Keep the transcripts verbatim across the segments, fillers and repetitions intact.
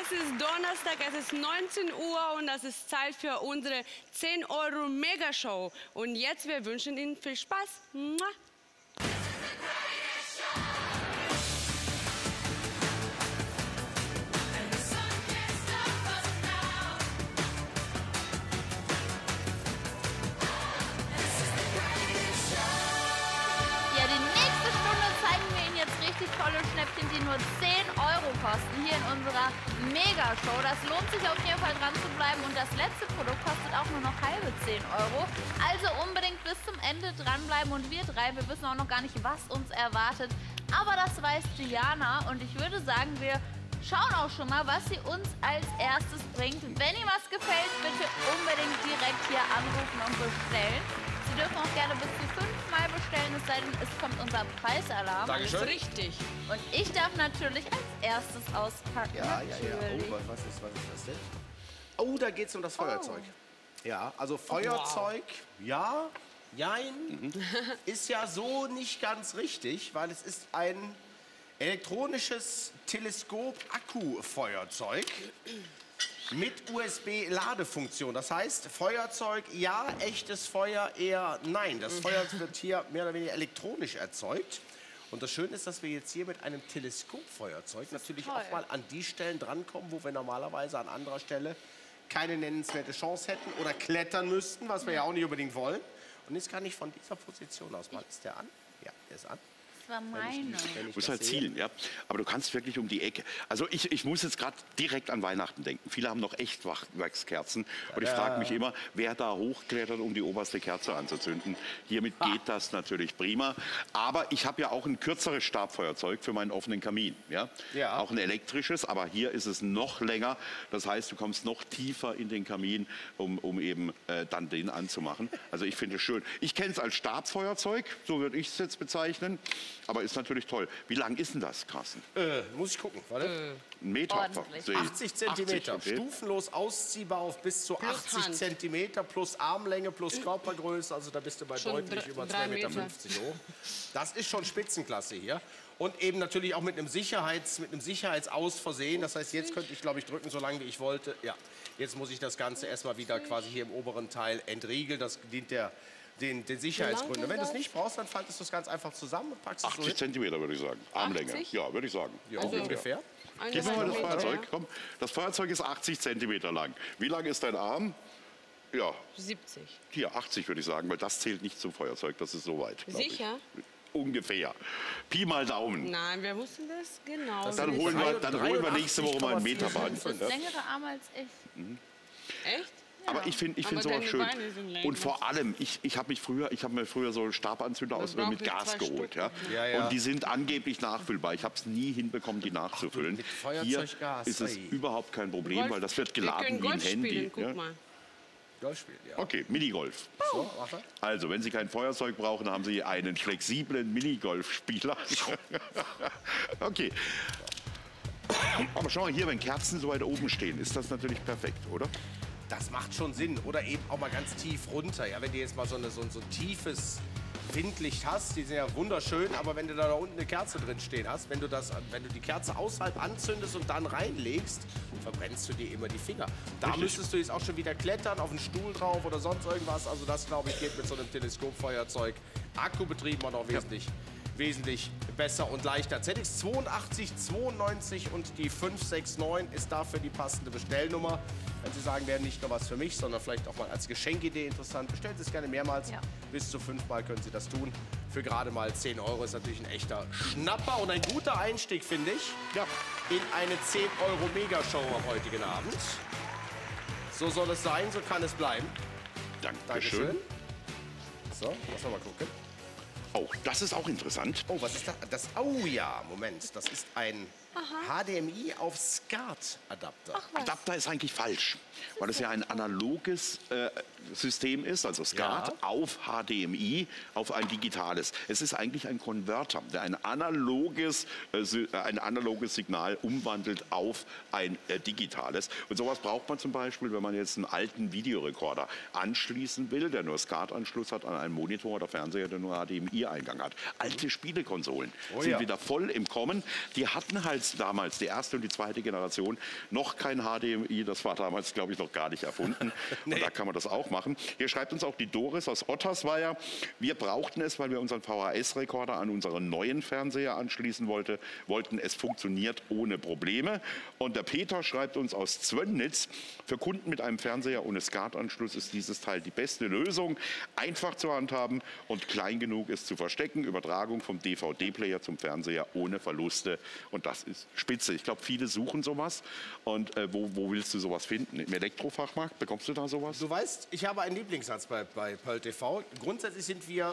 Es ist Donnerstag, es ist neunzehn Uhr und es ist Zeit für unsere zehn Euro Megashow. Und jetzt, wir wünschen Ihnen viel Spaß. Mua. Tolle Schnäppchen, die nur zehn Euro kosten, hier in unserer Megashow. Das lohnt sich auf jeden Fall dran zu bleiben und das letzte Produkt kostet auch nur noch halbe zehn Euro. Also unbedingt bis zum Ende dranbleiben und wir drei, wir wissen auch noch gar nicht, was uns erwartet. Aber das weiß Diana und ich würde sagen, wir schauen auch schon mal, was sie uns als erstes bringt. Wenn Ihnen was gefällt, bitte unbedingt direkt hier anrufen und bestellen. Sie dürfen auch gerne bis zu fünfmal bestellen, es sei denn, es kommt unser Preisalarm. Dankeschön. Das ist richtig. Und ich darf natürlich als erstes auspacken. Ja, ja, ja. Oh, was ist, was ist das denn? Oh, da geht es um das Feuerzeug. Oh. Ja, also Feuerzeug, oh, wow. ja, jein, mhm. ist ja so nicht ganz richtig, weil es ist ein elektronisches Teleskop-Akku-Feuerzeug. Mit U S B-Ladefunktion. Das heißt, Feuerzeug ja, echtes Feuer eher nein. Das Feuer wird hier mehr oder weniger elektronisch erzeugt. Und das Schöne ist, dass wir jetzt hier mit einem Teleskopfeuerzeug natürlich toll. auch mal an die Stellen drankommen, wo wir normalerweise an anderer Stelle keine nennenswerte Chance hätten oder klettern müssten, was wir ja auch nicht unbedingt wollen. Und jetzt kann ich von dieser Position aus mal. Ist der an? Ja, der ist an. Das war meine. Du musst halt zielen, ja. Aber du kannst wirklich um die Ecke. Also ich, ich muss jetzt gerade direkt an Weihnachten denken. Viele haben noch echt Wachskerzen. Und ich frage mich immer, wer da hochklettert, um die oberste Kerze anzuzünden. Hiermit ah. geht das natürlich prima. Aber ich habe ja auch ein kürzeres Stabfeuerzeug für meinen offenen Kamin. Ja? Ja. Auch ein elektrisches, aber hier ist es noch länger. Das heißt, du kommst noch tiefer in den Kamin, um, um eben äh, dann den anzumachen. Also ich finde es schön. Ich kenne es als Stabfeuerzeug, so würde ich es jetzt bezeichnen. Aber ist natürlich toll. Wie lang ist denn das, Carsten? Äh, muss ich gucken, warte. Äh, Ein Meter. achtzig Zentimeter. Okay. Stufenlos ausziehbar auf bis zu plus achtzig Hand. Zentimeter plus Armlänge plus Körpergröße. Also da bist du bei schon deutlich über zwei Komma fünfzig Meter hoch. Das ist schon Spitzenklasse hier. Und eben natürlich auch mit einem, Sicherheits, mit einem Sicherheitsaus versehen. Das heißt, jetzt könnte ich, glaube ich, drücken, so lange wie ich wollte. Ja, jetzt muss ich das Ganze erstmal wieder quasi hier im oberen Teil entriegeln. Das dient der Den, den Sicherheitsgründen. Wenn du es nicht brauchst, dann faltest du es ganz einfach zusammen und packst es so achtzig Zentimeter, würde ich sagen. Armlänge. achtzig? Ja, würde ich sagen. Ja, also ungefähr. Gib mir mal das Feuerzeug. Komm. Das Feuerzeug ist achtzig Zentimeter lang. Wie lang ist dein Arm? Ja. siebzig. Hier, achtzig würde ich sagen, weil das zählt nicht zum Feuerzeug. Das ist so weit. Sicher? Ich. Ungefähr. Pi mal Daumen. Nein, wir wussten das genau. Das dann holen wir, dann holen wir nächste Woche mal einen Meterbahn. Das ist längere Arme als ich. Mhm. Echt? Ja. Aber ich finde ich find sowas schön. Und vor allem, ich, ich habe mich früher, ich habe mir früher so Stabanzünder aus, mit Gas geholt. Ja? Ja, ja. Und die sind angeblich nachfüllbar. Ich habe es nie hinbekommen, die nachzufüllen. Ach, hier ist es überhaupt kein Problem, Golf, weil das wird geladen wie ein Handy. Spielen, guck ja? mal. Golf spielen, ja. Okay, Minigolf. So, also, wenn Sie kein Feuerzeug brauchen, haben Sie einen flexiblen Minigolfspieler. Okay. Aber schau mal hier, wenn Kerzen so weit oben stehen, ist das natürlich perfekt, oder? Das macht schon Sinn. Oder eben auch mal ganz tief runter. Ja, wenn du jetzt mal so, eine, so, ein, so ein tiefes Windlicht hast, die sind ja wunderschön, aber wenn du da, da unten eine Kerze drin stehen hast, wenn du, das, wenn du die Kerze außerhalb anzündest und dann reinlegst, verbrennst du dir immer die Finger. Da Richtig. müsstest du jetzt auch schon wieder klettern, auf einen Stuhl drauf oder sonst irgendwas. Also das, glaube ich, geht mit so einem Teleskopfeuerzeug akkubetrieben und auch wesentlich, ja. wesentlich besser und leichter. Z X zweiundachtzig zweiundneunzig und die fünf sechs neun ist dafür die passende Bestellnummer. Wenn Sie sagen, wäre nicht nur was für mich, sondern vielleicht auch mal als Geschenkidee interessant, bestellen Sie es gerne mehrmals. Ja. Bis zu fünfmal können Sie das tun. Für gerade mal zehn Euro ist natürlich ein echter Schnapper und ein guter Einstieg, finde ich, ja. in eine zehn Euro Megashow am heutigen Abend. So soll es sein, so kann es bleiben. Dankeschön. Dankeschön. So, lass mal gucken. Oh, das ist auch interessant. Oh, was ist das? das? Oh ja, Moment. Das ist ein Aha. H D M I auf SCART-Adapter. Adapter ist eigentlich falsch, weil es ja ein analoges äh, System ist, also SCART ja. auf H D M I, auf ein digitales. Es ist eigentlich ein Konverter, der ein analoges, äh, ein analoges Signal umwandelt auf ein äh, digitales. Und sowas braucht man zum Beispiel, wenn man jetzt einen alten Videorekorder anschließen will, der nur SCART-Anschluss hat an einen Monitor oder Fernseher, der nur H D M I-Eingang hat. Alte Spielekonsolen oh, sind ja. wieder voll im Kommen. Die hatten halt als damals die erste und die zweite Generation. Noch kein H D M I, das war damals, glaube ich, noch gar nicht erfunden. Nee. Und da kann man das auch machen. Hier schreibt uns auch die Doris aus Ottersweier. Wir brauchten es, weil wir unseren V H S-Rekorder an unseren neuen Fernseher anschließen wollte, wollten. Es funktioniert ohne Probleme. Und der Peter schreibt uns aus Zwönnitz, für Kunden mit einem Fernseher ohne SCART-Anschluss ist dieses Teil die beste Lösung. Einfach zu handhaben und klein genug ist zu verstecken. Übertragung vom D V D-Player zum Fernseher ohne Verluste. Und das ist spitze. Ich glaube, viele suchen sowas. Und äh, wo, wo willst du sowas finden? Im Elektrofachmarkt? Bekommst du da sowas? Du weißt, ich habe einen Lieblingssatz bei, bei Pearl T V. Grundsätzlich sind wir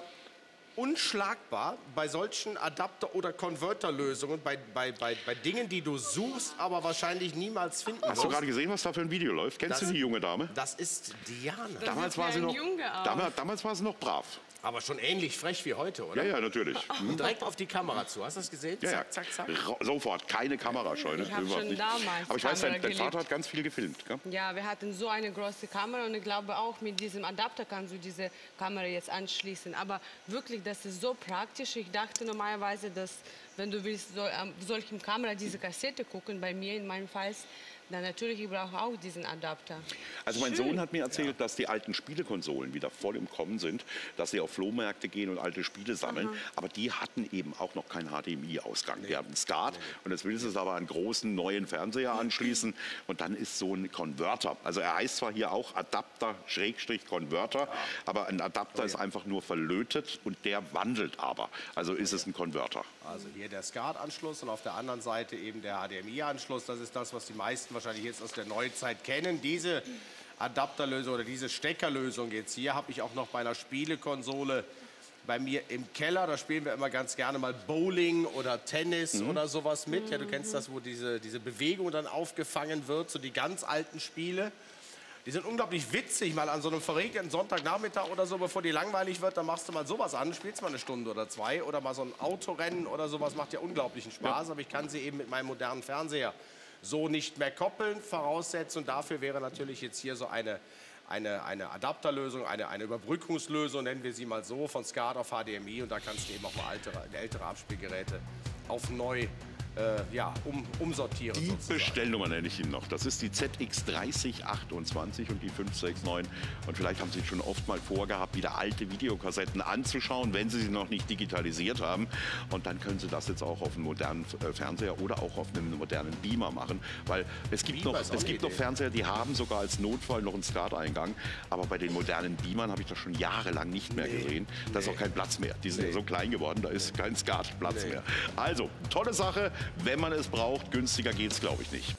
unschlagbar bei solchen Adapter- oder Konverterlösungen, bei, bei, bei, bei Dingen, die du suchst, aber wahrscheinlich niemals finden wirst. Hast du gerade gesehen, was da für ein Video läuft? Kennst Das- du die junge Dame? Das ist Diana. Das Damals sieht war, wie sie ein noch, Junge aus. damals, damals war sie noch brav. Aber schon ähnlich frech wie heute, oder? Ja, ja, natürlich. Hm? Und direkt auf die Kamera zu. Hast du das gesehen? Ja, ja. Zack, zack, zack. Ra- Sofort, keine Kamerascheune. Ich hab überhaupt schon nicht. damals Aber ich weiß, Kamera dein, dein Vater geliebt. hat ganz viel gefilmt. Gell? Ja, wir hatten so eine große Kamera und ich glaube auch mit diesem Adapter kannst du diese Kamera jetzt anschließen. Aber wirklich, das ist so praktisch. Ich dachte normalerweise, dass wenn du willst, so, an solchen Kamera diese Kassette gucken, bei mir in meinem Fall, dann natürlich, ich brauche auch diesen Adapter. Also mein Schön. Sohn hat mir erzählt, dass die alten Spielekonsolen wieder voll im Kommen sind, dass sie auf Flohmärkte gehen und alte Spiele sammeln. Aber die hatten eben auch noch keinen H D M I-Ausgang. Die hatten SCART und jetzt will sie es aber an einen großen neuen Fernseher anschließen und dann ist so ein Konverter. Also er heißt zwar hier auch Adapter Schrägstrich Konverter, aber ein Adapter ist einfach nur verlötet und der wandelt aber. Also ist es ein Konverter. Also hier der SCART-Anschluss und auf der anderen Seite eben der H D M I-Anschluss. Das ist das, was die meisten wahrscheinlich jetzt aus der Neuzeit kennen. Diese Adapterlösung oder diese Steckerlösung jetzt hier habe ich auch noch bei einer Spielekonsole bei mir im Keller. Da spielen wir immer ganz gerne mal Bowling oder Tennis Mhm. oder sowas mit. Ja, du kennst das, wo diese, diese Bewegung dann aufgefangen wird, so die ganz alten Spiele. Die sind unglaublich witzig, mal an so einem verregneten Sonntagnachmittag oder so, bevor die langweilig wird, dann machst du mal sowas an, spielst mal eine Stunde oder zwei oder mal so ein Autorennen oder sowas, macht ja unglaublichen Spaß, aber ich kann sie eben mit meinem modernen Fernseher so nicht mehr koppeln, voraussetzen und dafür wäre natürlich jetzt hier so eine, eine, eine Adapterlösung, eine, eine Überbrückungslösung, nennen wir sie mal so, von SCART auf H D M I und da kannst du eben auch mal ältere, ältere Abspielgeräte auf neu Äh, ja, um, umsortieren. Die sozusagen. Bestellnummer nenne ich Ihnen noch. Das ist die Z X dreißig achtundzwanzig und die fünf sechs neun. Und vielleicht haben Sie schon oft mal vorgehabt, wieder alte Videokassetten anzuschauen, wenn Sie sie noch nicht digitalisiert haben. Und dann können Sie das jetzt auch auf einem modernen äh, Fernseher oder auch auf einem modernen Beamer machen. Weil es gibt, Beamer noch, ist auch es eine gibt noch Idee. Fernseher, die haben sogar als Notfall noch einen SCART-Eingang. Aber bei den modernen Beamern habe ich das schon jahrelang nicht mehr Nee, gesehen. Da ist nee. auch kein Platz mehr. Die sind Nee. ja so klein geworden, da ist kein SCART-Platz Nee. mehr. Also, tolle Sache, wenn man es braucht. Günstiger geht es, glaube ich, nicht.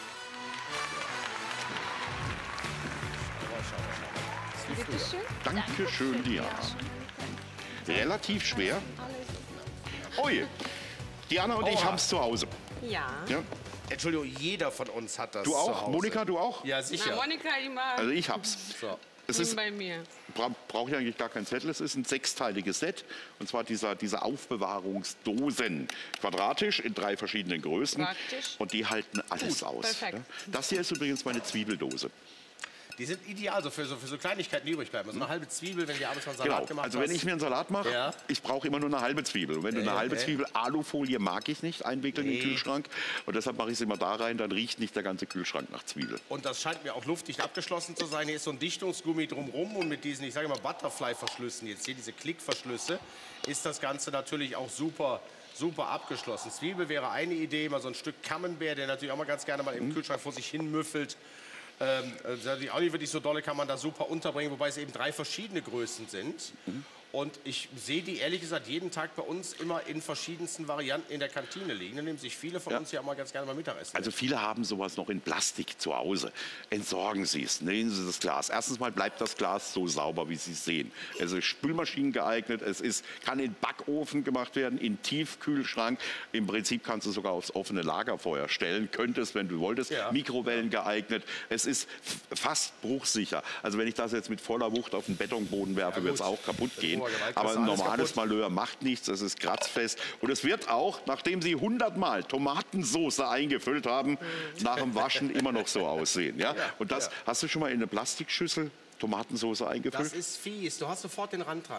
Bitte schön. Dankeschön, Diana. Relativ schwer. Oh je. Diana und ich Oha. haben es zu Hause. Ja. Ja. Entschuldigung, jeder von uns hat das Du zu auch? Hause. Monika, du auch? Ja, Na, sicher. Monika immer Also ich hab's. So. Es bin ist, bei mir. bra brauche ich eigentlich gar keinen Zettel. Es ist ein sechsteiliges Set. Und zwar dieser, diese Aufbewahrungsdosen. Quadratisch in drei verschiedenen Größen. Praktisch. Und die halten alles Gut, aus. perfekt. Ja. Das hier ist übrigens meine Zwiebeldose. Die sind ideal so für, so für so Kleinigkeiten, die übrig bleiben. So eine halbe Zwiebel, wenn die abends mal einen Salat Genau. gemacht Also hast. wenn ich mir einen Salat mache, Ja. ich brauche immer nur eine halbe Zwiebel. Und wenn du Ja, eine halbe okay. Zwiebel, Alufolie mag ich nicht, einwickeln Nee. im Kühlschrank. Und deshalb mache ich es immer da rein, dann riecht nicht der ganze Kühlschrank nach Zwiebel. Und das scheint mir auch luftdicht abgeschlossen zu sein. Hier ist so ein Dichtungsgummi drumherum und mit diesen, ich sage mal, Butterfly-Verschlüssen, jetzt hier diese Klickverschlüsse, ist das Ganze natürlich auch super, super abgeschlossen. Zwiebel wäre eine Idee, mal so ein Stück Camembert, der natürlich auch mal ganz gerne mal im Kühlschrank vor sich hin müffelt. Ähm, äh, auch nicht wirklich so dolle, kann man da super unterbringen, wobei es eben drei verschiedene Größen sind. Und ich sehe die ehrlich gesagt jeden Tag bei uns immer in verschiedensten Varianten in der Kantine liegen. Da nehmen sich viele von Ja. uns ja auch mal ganz gerne mal Mittagessen. Also viele haben sowas noch in Plastik zu Hause. Entsorgen Sie es, nehmen Sie das Glas. Erstens mal bleibt das Glas so sauber, wie Sie es sehen. Es ist Spülmaschinen geeignet, es ist, kann in Backofen gemacht werden, in Tiefkühlschrank. Im Prinzip kannst du sogar aufs offene Lagerfeuer stellen, könntest, wenn du wolltest. Ja. Mikrowellen geeignet. Es ist f- fast bruchsicher. Also wenn ich das jetzt mit voller Wucht auf den Betonboden werfe, Ja, wird es gut. auch kaputt Mit gehen. hoher Gewalt Aber kriegst ein du alles normales kaputt. Malheur macht nichts, es ist kratzfest. Und es wird auch, nachdem Sie hundertmal Tomatensoße eingefüllt haben, nach dem Waschen immer noch so aussehen. Ja? Und das ja. hast du schon mal in eine Plastikschüssel Tomatensoße eingefüllt? Das ist fies. Du hast sofort den Rand dran.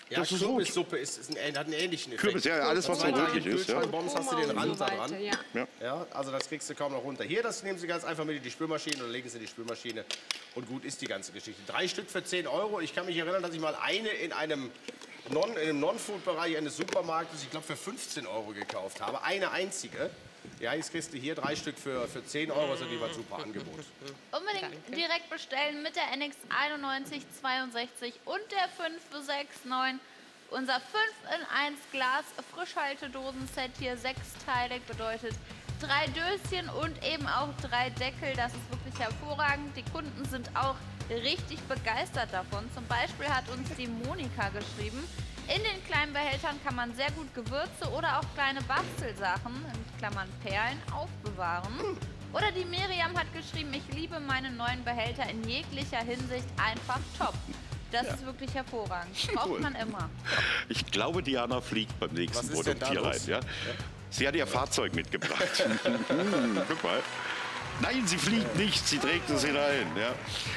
Ja, Das ist Kürbissuppe ist, ist ein, hat einen ähnlichen Effekt. Kürbis, ja, alles, was so rötlich ist. Ja. Bombs hast du den Rand da weiter, dran. ja. Ja. Ja, also das kriegst du kaum noch runter. Hier, das nehmen Sie ganz einfach mit in die Spülmaschine oder legen Sie in die Spülmaschine und gut ist die ganze Geschichte. Drei Stück für zehn Euro. Ich kann mich erinnern, dass ich mal eine in einem Non, in dem Non-Food-Bereich eines Supermarktes, ich glaube für fünfzehn Euro gekauft habe. Eine einzige. Ja, jetzt kriegst du hier drei Stück für, für zehn Euro, also die war ein super Angebot. Unbedingt Danke. direkt bestellen mit der N X einundneunzig zweiundsechzig und der fünf sechs neun. Unser fünf in eins Glas Frischhaltedosen-Set hier, sechsteilig, bedeutet drei Döschen und eben auch drei Deckel. Das ist wirklich hervorragend. Die Kunden sind auch richtig begeistert davon. Zum Beispiel hat uns die Monika geschrieben, in den kleinen Behältern kann man sehr gut Gewürze oder auch kleine Bastelsachen, in Klammern Perlen, aufbewahren. Oder die Miriam hat geschrieben, ich liebe meine neuen Behälter in jeglicher Hinsicht, einfach top. Das ist wirklich hervorragend. Braucht Cool. man immer. Ich glaube, Diana fliegt beim nächsten Was ist denn Produkt da hier rein. los? Ja? Sie hat ihr Fahrzeug mitgebracht. Hm, guck mal. Nein, sie fliegt nicht, sie trägt es hinein. Ja.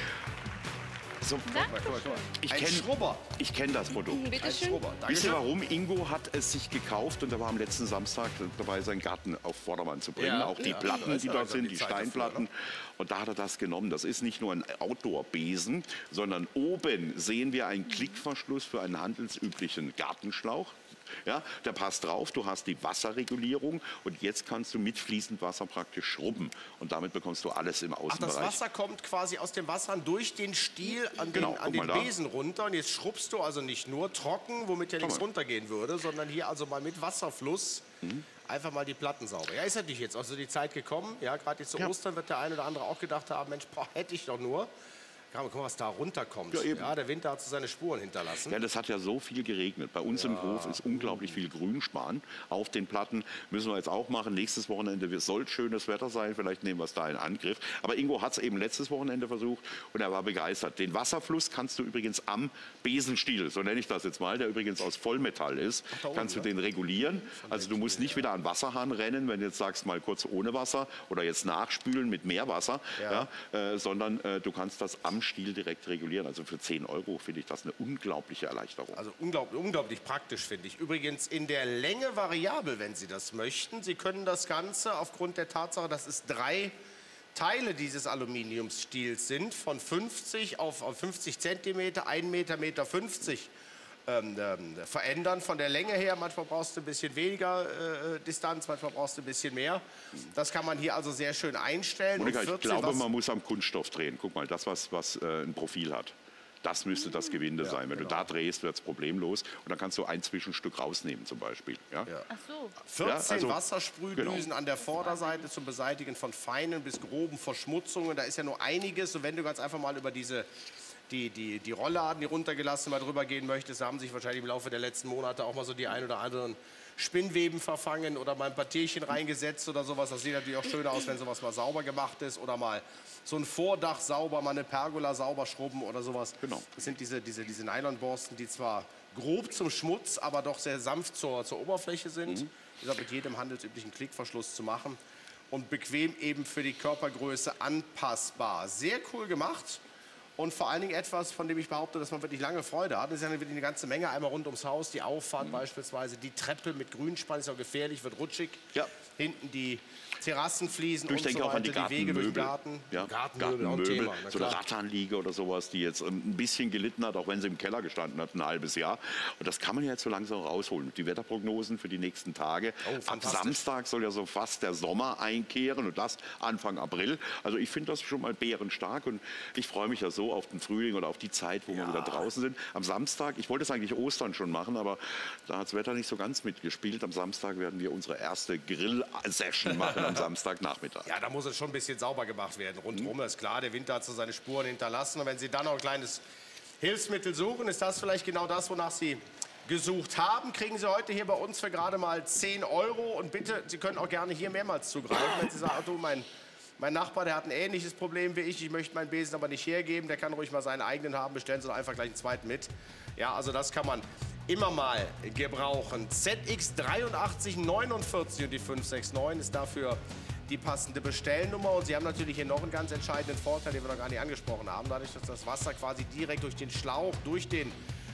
So, Dankeschön. ich Ein kenne Schrubber. ich kenn das Produkt. Bitte Ein schön. Schrubber. Wisst ihr Dankeschön. warum? Ingo hat es sich gekauft und er war am letzten Samstag dabei, seinen Garten auf Vordermann zu bringen. Ja, Auch die ja. Platten, Da die ist dort also sind, die die Zeit dafür, Steinplatten. Und da hat er das genommen. Das ist nicht nur ein Outdoor-Besen, sondern oben sehen wir einen Klickverschluss für einen handelsüblichen Gartenschlauch. Ja, der passt drauf, du hast die Wasserregulierung und jetzt kannst du mit fließendem Wasser praktisch schrubben und damit bekommst du alles im Ach, Außenbereich. das Wasser kommt quasi aus dem Wasserhahn durch den Stiel an den, Genau, an guck den mal da. Besen runter. Und jetzt schrubbst du also nicht nur trocken, womit ja Schau nichts mal. runtergehen würde, sondern hier also mal mit Wasserfluss einfach mal die Platten sauber. Ja, ist natürlich jetzt also die Zeit gekommen. Ja, gerade jetzt zu Ja. Ostern wird der eine oder andere auch gedacht haben, Mensch, boah, hätte ich doch nur. Guck mal, was da runterkommt. Ja, eben. Ja, der Winter hat so seine Spuren hinterlassen. Ja, das hat ja so viel geregnet. Bei uns im Hof ist unglaublich viel Grünspan auf den Platten. Müssen wir jetzt auch machen. Nächstes Wochenende soll schönes Wetter sein. Vielleicht nehmen wir es da in Angriff. Aber Ingo hat es eben letztes Wochenende versucht und er war begeistert. Den Wasserfluss kannst du übrigens am Besenstiel, so nenne ich das jetzt mal, der übrigens aus Vollmetall ist, da oben, kannst du ne? den regulieren. Also du musst nicht wieder an den Wasserhahn rennen, wenn du jetzt sagst, mal kurz ohne Wasser oder jetzt nachspülen mit mehr Wasser, Ja. ja, äh, sondern äh, du kannst das am Stiel direkt regulieren. Also für zehn Euro finde ich das eine unglaubliche Erleichterung. Also unglaublich, unglaublich praktisch, finde ich. Übrigens in der Länge variabel, wenn Sie das möchten. Sie können das Ganze aufgrund der Tatsache, dass es drei Teile dieses Aluminiumstiels sind, von fünfzig auf auf fünfzig Zentimeter, ein Meter, Meter fünfzig ähm, ähm, verändern. Von der Länge her, manchmal brauchst du ein bisschen weniger äh, Distanz, manchmal brauchst du ein bisschen mehr. Das kann man hier also sehr schön einstellen. Monika, Und ich vierzehn, glaube, was- man muss am Kunststoff drehen. Guck mal, das, was, was äh, ein Profil hat. Das müsste das Gewinde sein. Wenn genau. du da drehst, wird es problemlos. Und dann kannst du ein Zwischenstück rausnehmen zum Beispiel. Ja? Ja. Ach so. vierzehn Ja, also- Wassersprühdüsen genau. an der Vorderseite zum Beseitigen von feinen bis groben Verschmutzungen. Da ist ja nur einiges. Und wenn du ganz einfach mal über diese, die, die, die Rollladen, die runtergelassen, mal drüber gehen möchtest, da haben sich wahrscheinlich im Laufe der letzten Monate auch mal so die ein oder anderen Spinnweben verfangen oder mal ein paar Tierchen reingesetzt oder sowas. Das sieht natürlich auch schöner aus, wenn sowas mal sauber gemacht ist. Oder mal so ein Vordach sauber, mal eine Pergola sauber schrubben oder sowas. Genau. Das sind diese, diese, diese Nylonborsten, die zwar grob zum Schmutz, aber doch sehr sanft zur, zur Oberfläche sind. Mhm. Ist auch mit jedem handelsüblichen Klickverschluss zu machen. Und bequem eben für die Körpergröße anpassbar. Sehr cool gemacht. Und vor allen Dingen etwas, von dem ich behaupte, dass man wirklich lange Freude hat. Das ist ja wirklich eine ganze Menge. Einmal rund ums Haus, die Auffahrt beispielsweise, die Treppe mit Grünspan ist auch gefährlich, wird rutschig. Ja. Hinten die Terrassenfliesen Du, ich und denke so auch an die weiter, die Wege durch den Gartenmöbel. Garten. Ja, Gartenmöbel, auch ein Gartenmöbel, Thema. na so eine klar. Rattanliege oder sowas, die jetzt ähm, ein bisschen gelitten hat, auch wenn sie im Keller gestanden hat, ein halbes Jahr. Und das kann man ja jetzt so langsam rausholen. Die Wetterprognosen für die nächsten Tage. Oh, Ab fantastisch. Samstag soll ja so fast der Sommer einkehren und das Anfang April. Also ich finde das schon mal bärenstark und ich freue mich ja so auf den Frühling oder auf die Zeit, wo wir wieder draußen sind. Am Samstag, ich wollte es eigentlich Ostern schon machen, aber da hat das Wetter nicht so ganz mitgespielt. Am Samstag werden wir unsere erste Grill-Session machen am Samstagnachmittag. Ja, da muss es schon ein bisschen sauber gemacht werden. Rundherum ist klar, der Winter hat so seine Spuren hinterlassen. Und wenn Sie dann noch ein kleines Hilfsmittel suchen, ist das vielleicht genau das, wonach Sie gesucht haben. Kriegen Sie heute hier bei uns für gerade mal zehn Euro. Und bitte, Sie können auch gerne hier mehrmals zugreifen. Wenn Sie sagen, oh, du, mein, mein Nachbar, der hat ein ähnliches Problem wie ich, ich möchte meinen Besen aber nicht hergeben, der kann ruhig mal seinen eigenen haben, bestellen Sie doch einfach gleich einen zweiten mit. Ja, also das kann man immer mal gebrauchen. Z X dreiundachtzig neunundvierzig und die fünf sechs neun ist dafür die passende Bestellnummer. Und Sie haben natürlich hier noch einen ganz entscheidenden Vorteil, den wir noch gar nicht angesprochen haben. Dadurch, dass das Wasser quasi direkt durch den Schlauch, durch den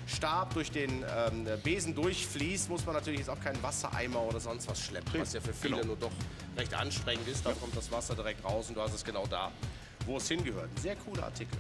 Stab durch den ähm, Besen durchfließt, muss man natürlich jetzt auch keinen Wassereimer oder sonst was schleppen, was ja für viele Genau. nur doch recht anstrengend ist. Da kommt das Wasser direkt raus und du hast es genau da, wo es hingehört. Ein sehr cooler Artikel.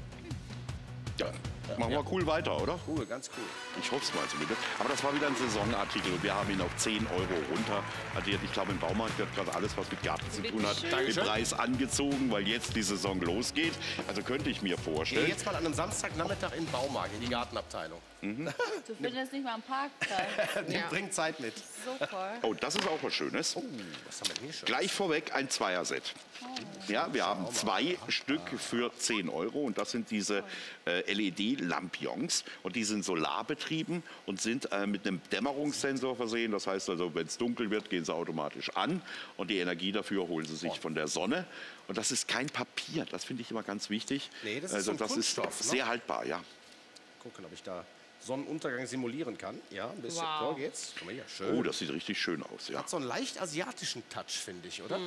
Ja. Machen wir cool weiter, oder? Cool, ganz cool. Ich hoffe es mal zumindest. Aber das war wieder ein Saisonartikel und wir haben ihn auf zehn Euro runter addiert. Ich glaube, im Baumarkt wird gerade alles, was mit Garten zu tun hat, den Dankeschön. Preis angezogen, weil jetzt die Saison losgeht. Also könnte ich mir Geh vorstellen. jetzt mal an einem Samstagnachmittag in den Baumarkt, in die Gartenabteilung. Du findest nicht mal einen Parkplatz. Die bringt Zeit mit. So voll. Oh, das ist auch was Schönes. Oh, was haben wir denn hier schon? Gleich vorweg ein Zweierset. Ja, wir haben zwei Stück für zehn Euro und das sind diese äh, L E D-Lampions und die sind solarbetrieben und sind äh, mit einem Dämmerungssensor versehen. Das heißt also, wenn es dunkel wird, gehen sie automatisch an und die Energie dafür holen sie sich von der Sonne. Und das ist kein Papier, das finde ich immer ganz wichtig. Nee, das ist also so ein das Kunststoff, ist ne? sehr haltbar, ja. Gucken, ob ich da Sonnenuntergang simulieren kann. Ja, ein bisschen. Wow. So geht's. Guck mal hier, schön. Oh, das sieht richtig schön aus, ja. Hat so einen leicht asiatischen Touch, finde ich, oder?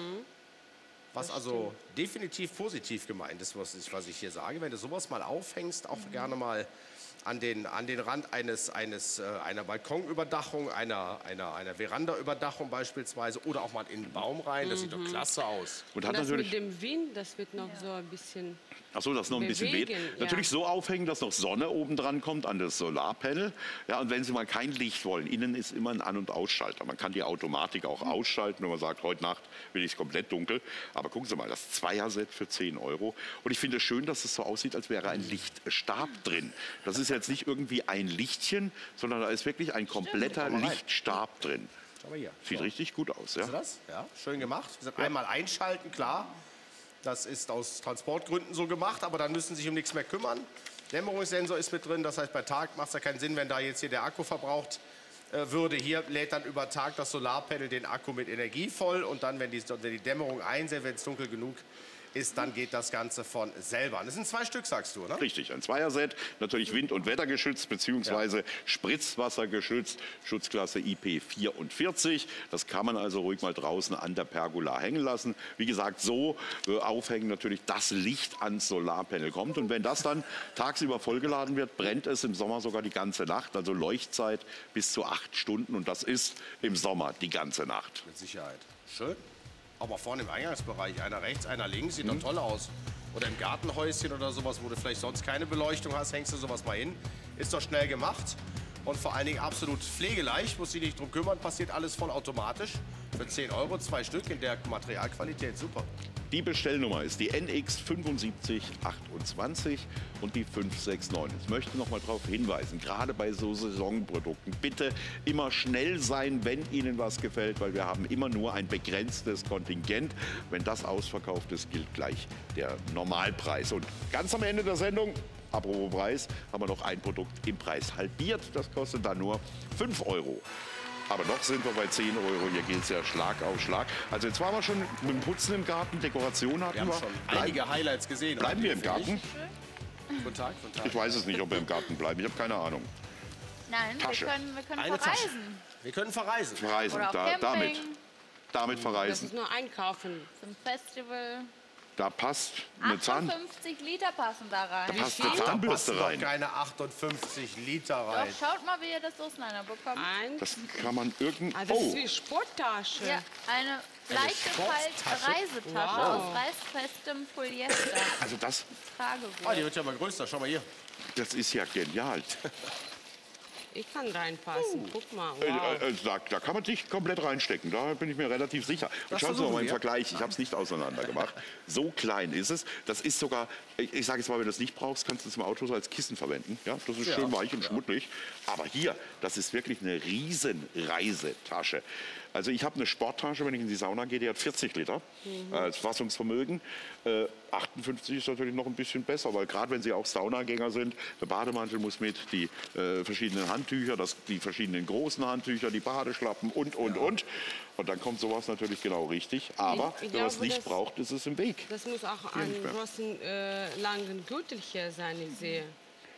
Was also definitiv positiv gemeint ist, was ich, was ich hier sage. Wenn du sowas mal aufhängst, auch gerne mal an den, an den Rand eines, eines, äh, einer Balkonüberdachung, einer, einer, einer Verandaüberdachung beispielsweise oder auch mal in den Baum rein. Das sieht doch klasse aus. Und Und hat das natürlich mit dem Wind, das wird noch so ein bisschen... Ach so, dass noch ein bisschen weht. Bewegen, ja. Natürlich so aufhängen, dass noch Sonne oben dran kommt an das Solarpanel. Ja, und wenn Sie mal kein Licht wollen, innen ist immer ein An- und Ausschalter. Man kann die Automatik auch ausschalten, wenn man sagt, heute Nacht will ich es komplett dunkel. Aber gucken Sie mal, das Zweierset für zehn Euro. Und ich finde es schön, dass es so aussieht, als wäre ein Lichtstab drin. Das ist jetzt nicht irgendwie ein Lichtchen, sondern da ist wirklich ein kompletter Komm mal rein. Lichtstab drin. Schau mal hier. Sieht So. richtig gut aus. Ja? Siehst du das? Ja, schön gemacht. Wie gesagt, einmal einschalten, klar. Das ist aus Transportgründen so gemacht, aber dann müssen Sie sich um nichts mehr kümmern. Dämmerungssensor ist mit drin, das heißt, bei Tag macht es ja keinen Sinn, wenn da jetzt hier der Akku verbraucht äh, würde. Hier lädt dann über Tag das Solarpanel den Akku mit Energie voll und dann, wenn die, wenn die Dämmerung einsetzt, wenn es dunkel genug ist, dann geht das Ganze von selber. Das sind zwei Stück, sagst du, oder? Richtig, ein Zweierset, natürlich wind- und wettergeschützt beziehungsweise spritzwassergeschützt, Schutzklasse I P vierundvierzig. Das kann man also ruhig mal draußen an der Pergola hängen lassen. Wie gesagt, so äh, aufhängen natürlich, das Licht ans Solarpanel kommt. Und wenn das dann tagsüber vollgeladen wird, brennt es im Sommer sogar die ganze Nacht. Also Leuchtzeit bis zu acht Stunden und das ist im Sommer die ganze Nacht. Mit Sicherheit. Schön. Aber vorne im Eingangsbereich, einer rechts, einer links, sieht doch toll aus. Oder im Gartenhäuschen oder sowas, wo du vielleicht sonst keine Beleuchtung hast, hängst du sowas mal hin. Ist doch schnell gemacht und vor allen Dingen absolut pflegeleicht, muss dich nicht drum kümmern, passiert alles vollautomatisch. Für zehn Euro, zwei Stück in der Materialqualität, super. Die Bestellnummer ist die N X sieben fünf achtundzwanzig und die fünf sechs neun. Ich möchte noch mal darauf hinweisen, gerade bei so Saisonprodukten, bitte immer schnell sein, wenn Ihnen was gefällt, weil wir haben immer nur ein begrenztes Kontingent. Wenn das ausverkauft ist, gilt gleich der Normalpreis. Und ganz am Ende der Sendung, apropos Preis, haben wir noch ein Produkt im Preis halbiert. Das kostet dann nur fünf Euro. Aber noch sind wir bei zehn Euro. Hier geht es ja Schlag auf Schlag. Also jetzt waren wir schon mit dem Putzen im Garten, Dekoration hatten Wir wir. haben schon Bleib- einige Highlights gesehen. Bleiben wir im finde ich. Garten? Guten Tag, guten Tag. Ich weiß es nicht, ob wir im Garten bleiben. Ich habe keine Ahnung. Nein, Tasche. wir können, wir können Eine verreisen. Tasche. Wir können verreisen. Verreisen, Oder auch da, Camping, damit, damit Das verreisen. ist nur einkaufen. zum Festival. Da passt eine Zahn, achtundfünfzig Liter passen da rein. da passt eine Da passen Zahnbürste doch rein. keine achtundfünfzig Liter Doch, rein. schaut mal, wie ihr das auseinander bekommt. Eins. Das kann man irgend... Ah, das ist Oh, wie Sporttasche. Ja, eine leichte Sporttasche? Reisetasche Wow. aus reißfestem Polyester. also das, Ah, die Tragewohl. wird ja mal größer. Schau mal hier. das ist ja genial. Ich kann reinpassen. Guck mal. Äh, Wow. äh, da, da kann man dich komplett reinstecken, da bin ich mir relativ sicher. Und Das schauen Sie mal versuchen mal im wir. Vergleich, ich habe es nicht auseinander gemacht. So klein ist es. Das ist sogar, ich, ich sage jetzt mal, wenn du es nicht brauchst, kannst du es im Auto so als Kissen verwenden. Ja, das ist Ja. schön weich und schmuddelig. Aber hier, das ist wirklich eine riesen Reisetasche. Also ich habe eine Sporttasche, wenn ich in die Sauna gehe, die hat vierzig Liter als Fassungsvermögen. Äh, achtundfünfzig ist natürlich noch ein bisschen besser, weil gerade wenn Sie auch Saunagänger sind, der Bademantel muss mit, die äh, verschiedenen Handtücher, das, die verschiedenen großen Handtücher, die Badeschlappen und, und, und. Und dann kommt sowas natürlich genau richtig. Aber Ich- ich wenn man es glaube, nicht das- braucht, ist es im Weg. Das muss auch Hier nicht ein mehr. großen, äh, langen Gürtel hier sein, ich sehe.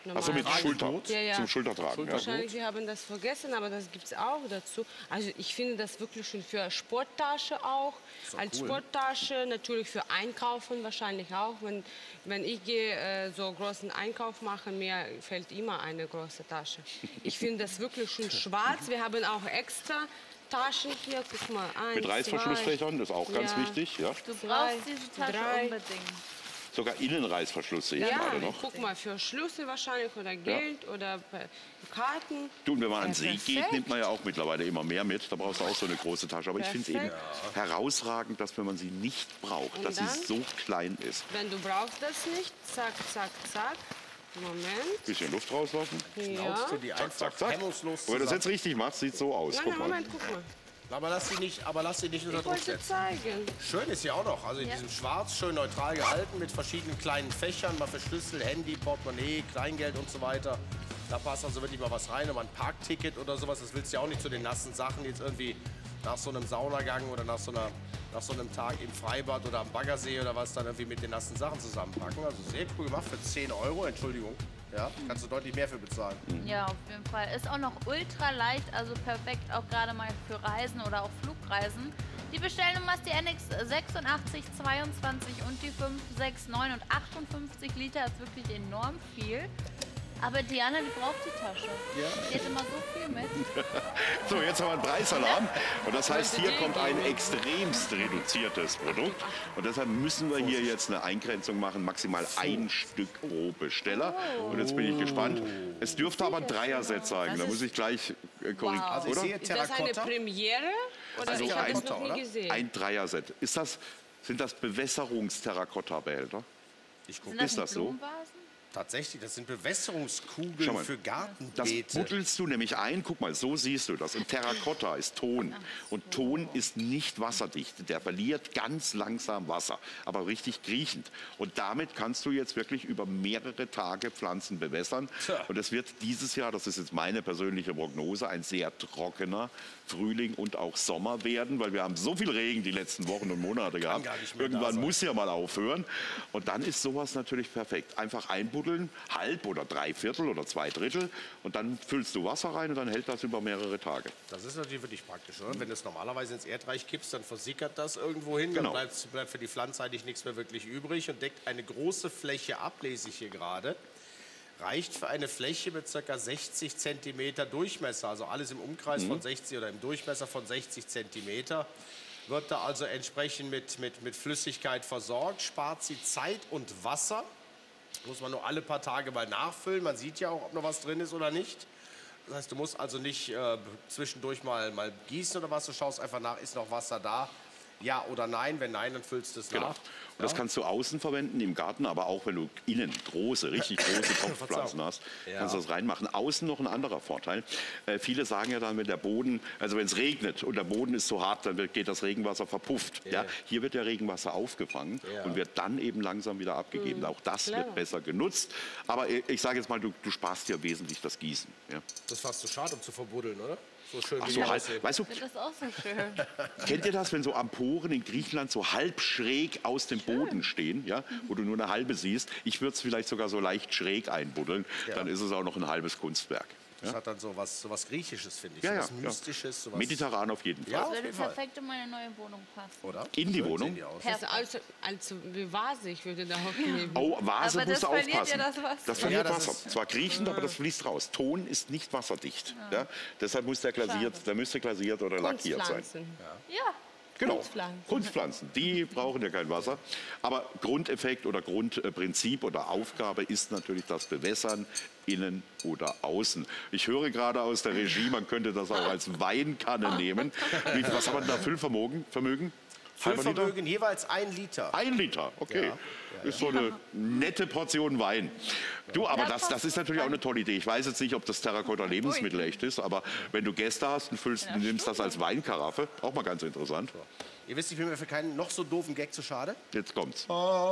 Achso, mit normalerweise. Schulter, Ja, ja. zum Schultertragen. Ja. Wahrscheinlich, wir haben das vergessen, aber das gibt es auch dazu. Also ich finde das wirklich schon für Sporttasche auch. Als cool. Sporttasche, natürlich für Einkaufen wahrscheinlich auch. Wenn, wenn ich gehe äh, so großen Einkauf machen, mir fällt immer eine große Tasche. Ich finde das wirklich schon schwarz. Wir haben auch extra Taschen hier. Guck mal, eins, Mit Reißverschlussfächern, das ist auch ganz Ja. wichtig. Ja. Du Zwei, brauchst diese Tasche drei. unbedingt. Sogar Innenreißverschluss sehe ich Ja, gerade noch. guck mal, für Schlüssel wahrscheinlich oder Geld oder äh, Karten. Du, und wenn man an Ja, den See geht, perfekt. nimmt man ja auch mittlerweile immer mehr mit. Da brauchst du auch so eine große Tasche. Aber ich finde es eben Perfekt. herausragend, dass wenn man sie nicht braucht, Und dass dann? sie so klein ist. Wenn du brauchst das nicht, zack, zack, zack. Moment. Bisschen Luft rauslassen. Ja. Haust du die Zack, einfach zack, zack. hemmungslos Wenn du das zusammen. jetzt richtig machst, sieht so aus. Nein, Guck nein, mal. Moment, guck mal. Aber lass sie nicht, aber lass sie nicht unter Ich Druck wollte setzen. zeigen. Schön ist sie auch noch. Also in Ja. diesem Schwarz, schön neutral gehalten, mit verschiedenen kleinen Fächern, mal für Schlüssel, Handy, Portemonnaie, Kleingeld und so weiter. Da passt also wirklich mal was rein, und mal ein Parkticket oder sowas. Das willst du ja auch nicht zu den nassen Sachen jetzt irgendwie nach so einem Saunagang oder nach so, einer, nach so einem Tag im Freibad oder am Baggersee oder was dann irgendwie mit den nassen Sachen zusammenpacken. Also sehr cool gemacht für zehn Euro, Entschuldigung. Ja, kannst du deutlich mehr für bezahlen. Ja, auf jeden Fall. Ist auch noch ultra leicht, also perfekt auch gerade mal für Reisen oder auch Flugreisen. Die Bestellnummer ist die N X sechsundachtzig zweiundzwanzig und die fünf sechs neun und achtundfünfzig Liter ist wirklich enorm viel. Aber Diana, die braucht die Tasche. Die hat immer so viel mit. So, jetzt haben wir einen Preisalarm. Und das heißt, hier kommt ein extremst reduziertes Produkt. Und deshalb müssen wir hier jetzt eine Eingrenzung machen, maximal ein Stück pro Besteller. Und jetzt bin ich gespannt. Es dürfte aber ein Dreier-Set sein. Da muss ich gleich äh, korrigieren, Wow. Also ich oder? sehe Ist das eine Terrakotta. Premiere? Oder Also ich habe das Terrakotta, noch nie oder? gesehen. Ein Dreier-Set. Ist das, sind das Bewässerungsterrakotta-Behälter? Ich gucke. Sind das Ist nicht das so? Blumenvasen? Tatsächlich, das sind Schau Bewässerungskugeln mal. für Das Gartenbeete. buddelst du nämlich ein, guck mal, so siehst du das. Und Terrakotta ist Ton. Und Ton ist nicht wasserdicht. Der verliert ganz langsam Wasser, aber richtig kriechend. Und damit kannst du jetzt wirklich über mehrere Tage Pflanzen bewässern. Tja. Und es wird dieses Jahr, das ist jetzt meine persönliche Prognose, ein sehr trockener Frühling und auch Sommer werden, weil wir haben so viel Regen die letzten Wochen und Monate gehabt. gar nicht mehr da Irgendwann sein. muss ja mal aufhören. Und dann ist sowas natürlich perfekt. Einfach einbuddeln, halb oder drei Viertel oder zwei Drittel. Und dann füllst du Wasser rein und dann hält das über mehrere Tage. Das ist natürlich wirklich praktisch, oder? Wenn du es normalerweise ins Erdreich kippst, dann versickert das irgendwo hin. Genau. Dann bleibt, bleibt für die Pflanze eigentlich nichts mehr wirklich übrig und deckt eine große Fläche ab, lese ich hier gerade. Reicht für eine Fläche mit ca. sechzig Zentimeter Durchmesser, also alles im Umkreis von sechzig oder im Durchmesser von sechzig Zentimeter. Wird da also entsprechend mit, mit, mit Flüssigkeit versorgt, spart sie Zeit und Wasser. Muss man nur alle paar Tage mal nachfüllen. Man sieht ja auch, ob noch was drin ist oder nicht. Das heißt, du musst also nicht äh, zwischendurch mal, mal gießen oder was. Du schaust einfach nach, ist noch Wasser da? Ja oder nein? Wenn nein, dann füllst du es Genau. nach. Und das kannst du außen verwenden im Garten, aber auch wenn du innen große, richtig große Topfpflanzen hast, kannst du das reinmachen. Außen noch ein anderer Vorteil. Äh, viele sagen ja dann, wenn der Boden, also wenn es regnet und der Boden ist so hart, dann wird, geht das Regenwasser verpufft. Ja. Hier wird der Regenwasser aufgefangen Ja. und wird dann eben langsam wieder abgegeben. Auch das Clever. wird besser genutzt. Aber ich, ich sage jetzt mal, du, du sparst dir wesentlich das Gießen. Ja. Das ist fast zu schade, um zu verbuddeln, oder? So schön Ach wie so, die halb, aussehen. weißt du, Das ist auch so schön. kennt ihr das, wenn so Amphoren in Griechenland so halb schräg aus dem Boden stehen, ja, wo du nur eine halbe siehst? Ich würde es vielleicht sogar so leicht schräg einbuddeln, Ja. dann ist es auch noch ein halbes Kunstwerk. Das hat dann so was, so was Griechisches, finde ich. Ja, so ja, was Mystisches. So ja. was, Mediterran auf jeden Fall. Ja, Das auf würde jeden Fall. perfekt in meine neue Wohnung passen. Oder? In die Schön Wohnung? sehen die aus. Das ist also, also wie Vase, ich würde da auch nehmen. Oh, Vase Aber musst das du verliert ja aufpassen. das Wasser. Das verliert Ja, das Wasser. ist- Zwar kriechend, aber das fließt raus. Ton ist nicht wasserdicht. Ja. Deshalb muss der glasiert, der müsste glasiert oder lackiert sein. Kunstpflanzen. Ja. Genau. Kunstpflanzen. Kunstpflanzen, die brauchen ja kein Wasser. Aber Grundeffekt oder Grundprinzip oder Aufgabe ist natürlich das Bewässern innen oder außen. Ich höre gerade aus der Regie, man könnte das auch als Weinkanne nehmen. Wie, was haben wir da? Füllvermögen? Vermögen? Halber Liter? Füllvermögen jeweils ein Liter. Ein Liter, okay. Ist so eine nette Portion Wein. Du, aber das, das ist natürlich auch eine tolle Idee. Ich weiß jetzt nicht, ob das Terrakotta Lebensmittel echt ist, aber wenn du Gäste hast und füllst, nimmst das als Weinkaraffe, auch mal ganz interessant. Ihr wisst, ich bin mir für keinen noch so doofen Gag zu schade. Jetzt kommt's.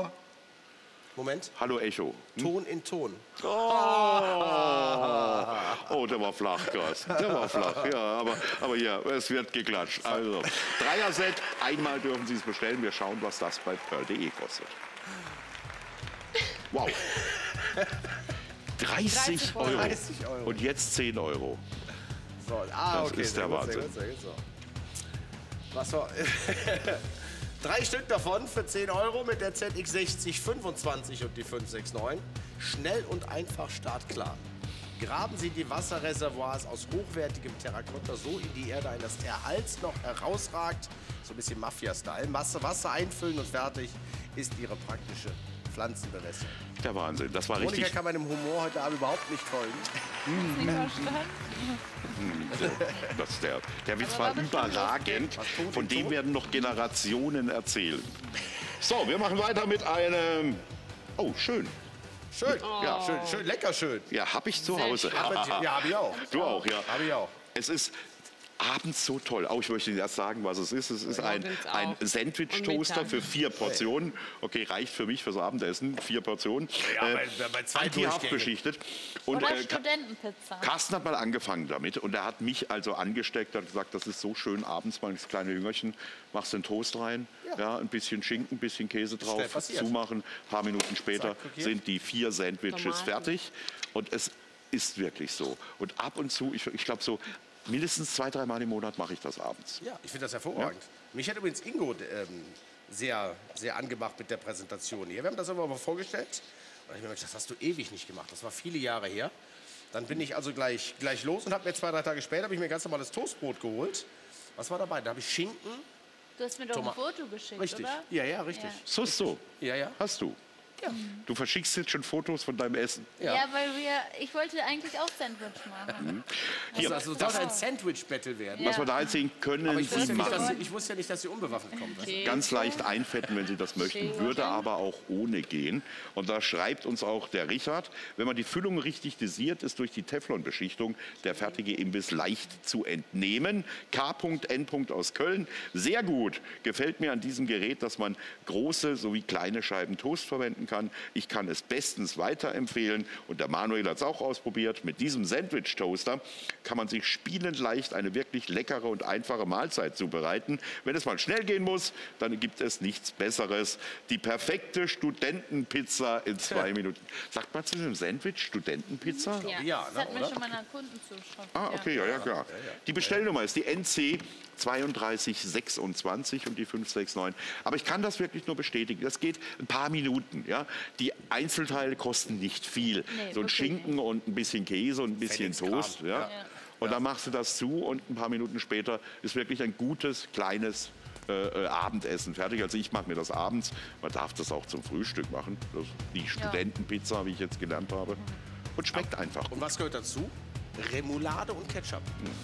Moment. Hallo Echo. Ton in Ton. Oh, der war flach, Carsten. Der war flach, ja. Aber, aber ja, es wird geklatscht. Also, Dreier-Set, einmal dürfen Sie es bestellen. Wir schauen, was das bei pearl punkt de kostet. Wow. dreißig Euro. dreißig Euro. Und jetzt zehn Euro. So, ah, Das okay, ist sehr der gut, sehr Wahnsinn. gut, sehr gut, so. Was war... Drei Stück davon für zehn Euro mit der Z X sechzig fünfundzwanzig und die fünf sechs neun. Schnell und einfach startklar. Graben Sie die Wasserreservoirs aus hochwertigem Terrakotta so in die Erde ein, dass der Hals noch herausragt. So ein bisschen Mafia-Style. Masse Wasser einfüllen und fertig ist Ihre praktische Pflanzenbewässerung. Der Wahnsinn. Das war Monika richtig. kann meinem Humor heute Abend überhaupt nicht folgen. Nicht verstanden? Das ist der, der Witz Aber war war bestimmt überragend. Was tut Von die dem tot? werden noch Generationen erzählen. So, wir machen weiter mit einem... Oh, schön. Schön, Oh. ja, schön, schön, lecker schön. Ja, habe ich zu Sehr Hause. schön. Aber, ja, hab ich auch. Du auch, ja. Hab ich auch. Es ist abends so toll. Auch ich möchte Ihnen erst sagen, was es ist. Es ist ein, Abends auch. ein Und Sandwich-Toaster Mittag. für vier Portionen. Okay, reicht für mich fürs Abendessen. Vier Portionen. Ja, bei- bei zwei anti-haft Durchgängen. beschichtet. Und Oder äh, Ka- Studentenpizza. Carsten hat mal angefangen damit und er hat mich also angesteckt, hat gesagt, das ist so schön abends mal das kleine Jüngerchen, machst den Toast rein, ja. ein bisschen Schinken, ein bisschen Käse Schnell drauf, passiert. zumachen, ein paar Minuten später Zack, okay. sind die vier Sandwiches Tomaten. fertig und es ist wirklich so. Und ab und zu, ich, ich glaube so mindestens zwei, dreimal im Monat mache ich das abends. Ja, ich finde das hervorragend. Mich hat übrigens Ingo ähm, sehr, sehr angemacht mit der Präsentation hier. Wir haben das aber mal vorgestellt. Und ich mir gedacht, das hast du ewig nicht gemacht. Das war viele Jahre her. Dann bin ich also gleich, gleich los und habe mir zwei, drei Tage später habe ich mir ganz normales Toastbrot geholt. Was war dabei? Da habe ich Schinken. Du hast mir doch Toma- ein Foto geschickt, Richtig. oder? Ja, ja, richtig. Ja. So ist so. Ja, ja. Hast du. Ja. Du verschickst jetzt schon Fotos von deinem Essen. Ja. Ja, weil wir, ich wollte eigentlich auch Sandwich machen. Hier, Also soll ein Sandwich-Battle werden. Ja. was wir da jetzt sehen, können Aber ich Sie wusste, nicht, dass machen. sie, ich wusste ja nicht, dass sie unbewaffnet kommt. weißt du? Ganz leicht einfetten, wenn Sie das möchten, Schinken. würde aber auch ohne gehen. Und da schreibt uns auch der Richard, wenn man die Füllung richtig dosiert, ist durch die Teflonbeschichtung der fertige Imbiss leicht zu entnehmen. K N aus Köln, sehr gut. Gefällt mir an diesem Gerät, dass man große sowie kleine Scheiben Toast verwenden kann. Ich kann es bestens weiterempfehlen und der Manuel hat es auch ausprobiert. Mit diesem Sandwich-Toaster kann man sich spielend leicht eine wirklich leckere und einfache Mahlzeit zubereiten. Wenn es mal schnell gehen muss, dann gibt es nichts Besseres. Die perfekte Studentenpizza in zwei Minuten. Sagt man zu diesem Sandwich Studentenpizza? Ja, Ja, das ne, hat mir oder? schon meiner Kundenzuschrift. Ah, okay, ja, ja, klar. Die Bestellnummer ist die N C zweiunddreißig sechsundzwanzig und die fünf sechs neun. Aber ich kann das wirklich nur bestätigen. Das geht ein paar Minuten. Ja? Die Einzelteile kosten nicht viel. Nee, so ein wirklich Schinken und ein bisschen Käse und ein bisschen Fettigkram. Toast. Ja? Ja. Und dann machst du das zu und ein paar Minuten später ist wirklich ein gutes, kleines äh, äh, Abendessen fertig. Also ich mache mir das abends. Man darf das auch zum Frühstück machen. Das ist die Studentenpizza, wie ich jetzt gelernt habe. Und schmeckt einfach. Und was gehört dazu? Remoulade und Ketchup.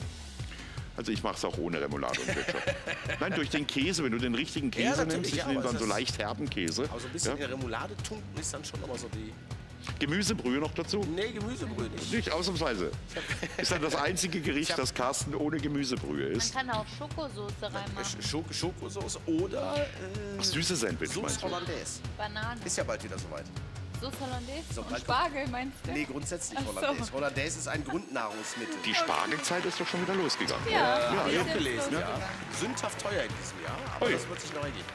Also ich mache es auch ohne Remoulade und Ketchup. Nein, durch den Käse, wenn du den richtigen Ja, Käse natürlich, nimmst, ich ja, nehme aber dann es so ist- leicht herben Käse. Aber so ein bisschen Ja. Remoulade tunken ist dann schon nochmal so die... Gemüsebrühe noch dazu? Nee, Gemüsebrühe nicht. Nicht ausnahmsweise. Ist dann das einzige Gericht, das Carsten ohne Gemüsebrühe Man ist. kann da auch Schokosoße reinmachen. Schok Schokosauce oder äh, Ach, süße Sandwich Sauce meinst du? Hollandaise. Banane. Ist ja bald wieder soweit. Soße Hollandaise So, und bald- Spargel, meinst du? Nee, grundsätzlich Ach so. Hollandaise. Hollandaise ist ein Grundnahrungsmittel. Die Spargelzeit ist doch schon wieder losgegangen. Ja, Hab die ich ist auch jetzt gelesen, ja. losgegangen. Sündhaft teuer in diesem Jahr, aber Ui. das wird sich noch ergeben.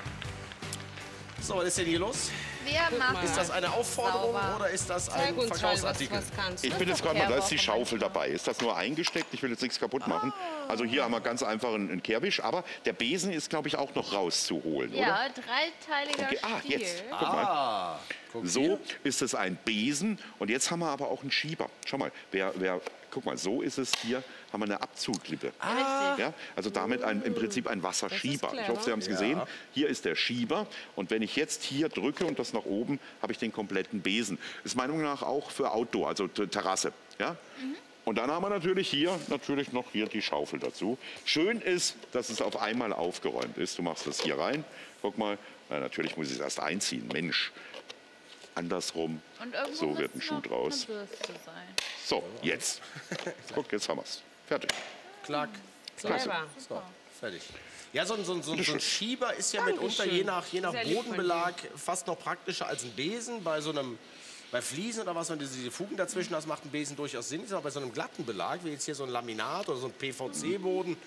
So, was ist denn hier los? Wir machen Ist das eine Aufforderung Sauber. oder ist das Zeig ein uns mal, was, Verkaufsartikel? was kannst Ich du. bin jetzt gerade mal, da ist die Kehrwoche Schaufel dabei. Ist das nur eingesteckt? Ich will jetzt nichts kaputt machen. Also hier haben wir ganz einfach einen, einen Kehrwisch. Aber der Besen ist, glaube ich, auch noch rauszuholen, oder? Ja, dreiteiliger Okay, ah, Stiel. jetzt. Guck mal. Ah, guck So hier. ist es ein Besen und jetzt haben wir aber auch einen Schieber. Schau mal, wer, wer, guck mal, so ist es hier, haben wir eine Abzuglippe. Richtig. Ja, also damit ein, im Prinzip ein Wasserschieber. Ich hoffe, Sie haben es gesehen. Hier ist der Schieber und wenn ich jetzt hier drücke und das nach oben, habe ich den kompletten Besen. Ist meiner Meinung nach auch für Outdoor, also T- Terrasse. Ja? Und dann haben wir natürlich hier natürlich noch hier die Schaufel dazu. Schön ist, dass es auf einmal aufgeräumt ist. Du machst das hier rein. Guck mal, na, natürlich muss ich es erst einziehen. Mensch, andersrum. Und irgendwo So wird ein müsste Schuh noch draus. eine Bürste sein. So, jetzt. Guck, jetzt haben wir es. Fertig. Klack. Clever. So, fertig. Ja, so ein, so ein, so ein, so ein Schieber ist ja Dankeschön. mitunter je nach, je nach Sehr lieb von Bodenbelag fast noch praktischer als ein Besen. Bei so einem, bei Fliesen oder was, wenn du diese Fugen dazwischen hast, macht ein Besen durchaus Sinn. Ist aber bei so einem glatten Belag, wie jetzt hier so ein Laminat oder so ein P V C-Boden,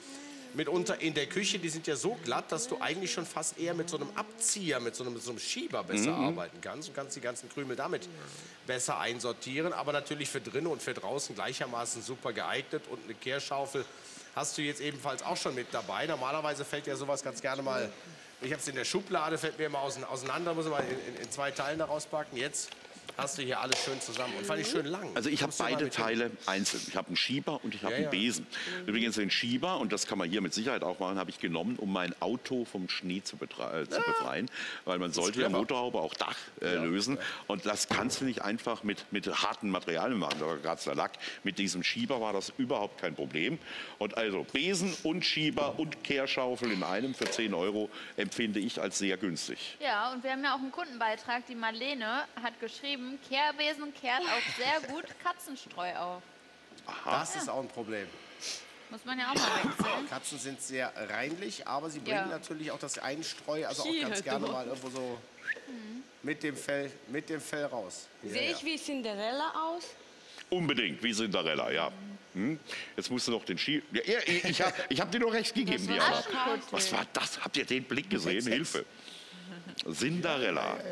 mitunter in der Küche, die sind ja so glatt, dass du eigentlich schon fast eher mit so einem Abzieher, mit so einem, mit so einem Schieber besser mhm. arbeiten kannst und kannst die ganzen Krümel damit besser einsortieren. Aber natürlich für drinnen und für draußen gleichermaßen super geeignet. Und eine Kehrschaufel hast du jetzt ebenfalls auch schon mit dabei. Normalerweise fällt ja sowas ganz gerne mal, ich habe es in der Schublade, fällt mir immer auseinander, muss ich mal in, in, in zwei Teilen daraus packen. Jetzt hast du hier alles schön zusammen und fand ich schön lang. Also ich habe beide Teile einzeln. Ich habe einen Schieber und ich habe ja, einen Besen. Ja. Übrigens den Schieber, und das kann man hier mit Sicherheit auch machen, habe ich genommen, um mein Auto vom Schnee zu, äh, zu ja. befreien. Weil man sollte ja Motorhaube auch Dach äh, ja. lösen. Und das kannst du nicht einfach mit, mit harten Materialien machen, aber gerade der Lack. Mit diesem Schieber war das überhaupt kein Problem. Und also Besen und Schieber und Kehrschaufel in einem für zehn Euro empfinde ich als sehr günstig. Ja, und wir haben ja auch einen Kundenbeitrag. Die Marlene hat geschrieben, Kehrbesen kehrt auch sehr gut Katzenstreu auf. Aha. Das ja. ist auch ein Problem. Muss man ja auch mal wechseln. Katzen sind sehr reinlich, aber sie bringen ja. natürlich auch das Einstreu, also auch ganz gerne mal irgendwo so mhm. mit, dem Fell, mit dem Fell raus. Sehe ja, ich wie Cinderella aus? Unbedingt, wie Cinderella, ja. Hm? Jetzt musst du noch den Ski... Ja, ich ich habe ich hab dir noch recht gegeben, Diana. Was war das? Habt ihr den Blick gesehen? Hilfe. Cinderella. Ja, ja,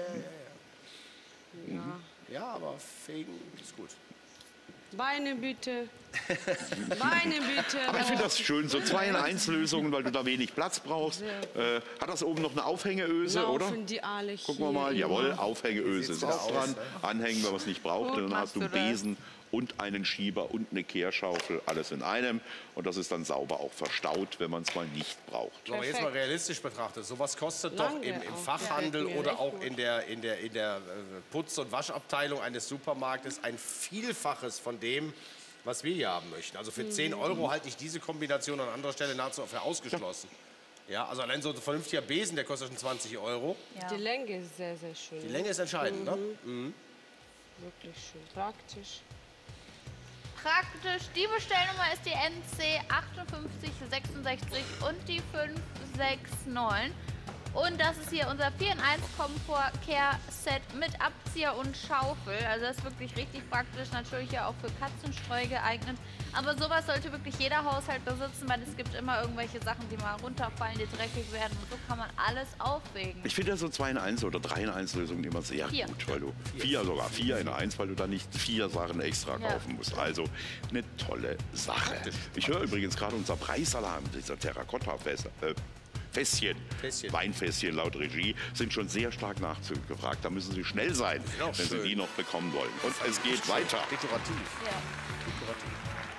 ja, ja. Mhm. Ja, aber Fegen ist gut. Beine bitte. Beine bitte. Aber ich finde das schön, so zwei in eins Lösungen, weil du da wenig Platz brauchst. Äh, hat das oben noch eine Aufhängeöse, Laufen oder? Die alle hier. Gucken wir mal. Jawohl, Aufhängeöse ist auch dran. Anhängen, wenn man es nicht braucht. Und dann hast du einen Besen und einen Schieber und eine Kehrschaufel, alles in einem. Und das ist dann sauber auch verstaut, wenn man es mal nicht braucht. So, aber jetzt mal realistisch betrachtet, sowas kostet Lange doch im, im Fachhandel ja, oder auch in der, in der, in der Putz- und Waschabteilung eines Supermarktes ein Vielfaches von dem, was wir hier haben möchten. Also für mhm. zehn Euro halte ich diese Kombination an anderer Stelle nahezu für ausgeschlossen. Ja, also allein so ein vernünftiger Besen, der kostet schon zwanzig Euro. Ja. Die Länge ist sehr, sehr schön. Die Länge ist entscheidend, mhm. ne? Mhm. Wirklich schön, praktisch. Praktisch. Die Bestellnummer ist die N C achtundfünfzig sechsundsechzig und die fünf sechs neun. Und das ist hier unser vier in eins Komfort Care Set mit Abzieher und Schaufel. Also das ist wirklich richtig praktisch. Natürlich ja auch für Katzenstreu geeignet. Aber sowas sollte wirklich jeder Haushalt besitzen, weil es gibt immer irgendwelche Sachen, die mal runterfallen, die dreckig werden. Und so kann man alles aufwägen. Ich finde ja so zwei in eins oder drei in eins Lösungen immer sehr vier. gut, weil du vier sogar vier in eins, weil du dann nicht vier Sachen extra ja. kaufen musst. Also eine tolle Sache. Ich höre übrigens gerade unser Preisalarm, dieser Terrakotta-Fest. Äh, Fässchen, Fässchen, Weinfässchen laut Regie, sind schon sehr stark nachgefragt. Da müssen Sie schnell sein, wenn schön. Sie die noch bekommen wollen. Und es geht schön. weiter. Dekorativ. Ja. Dekorativ.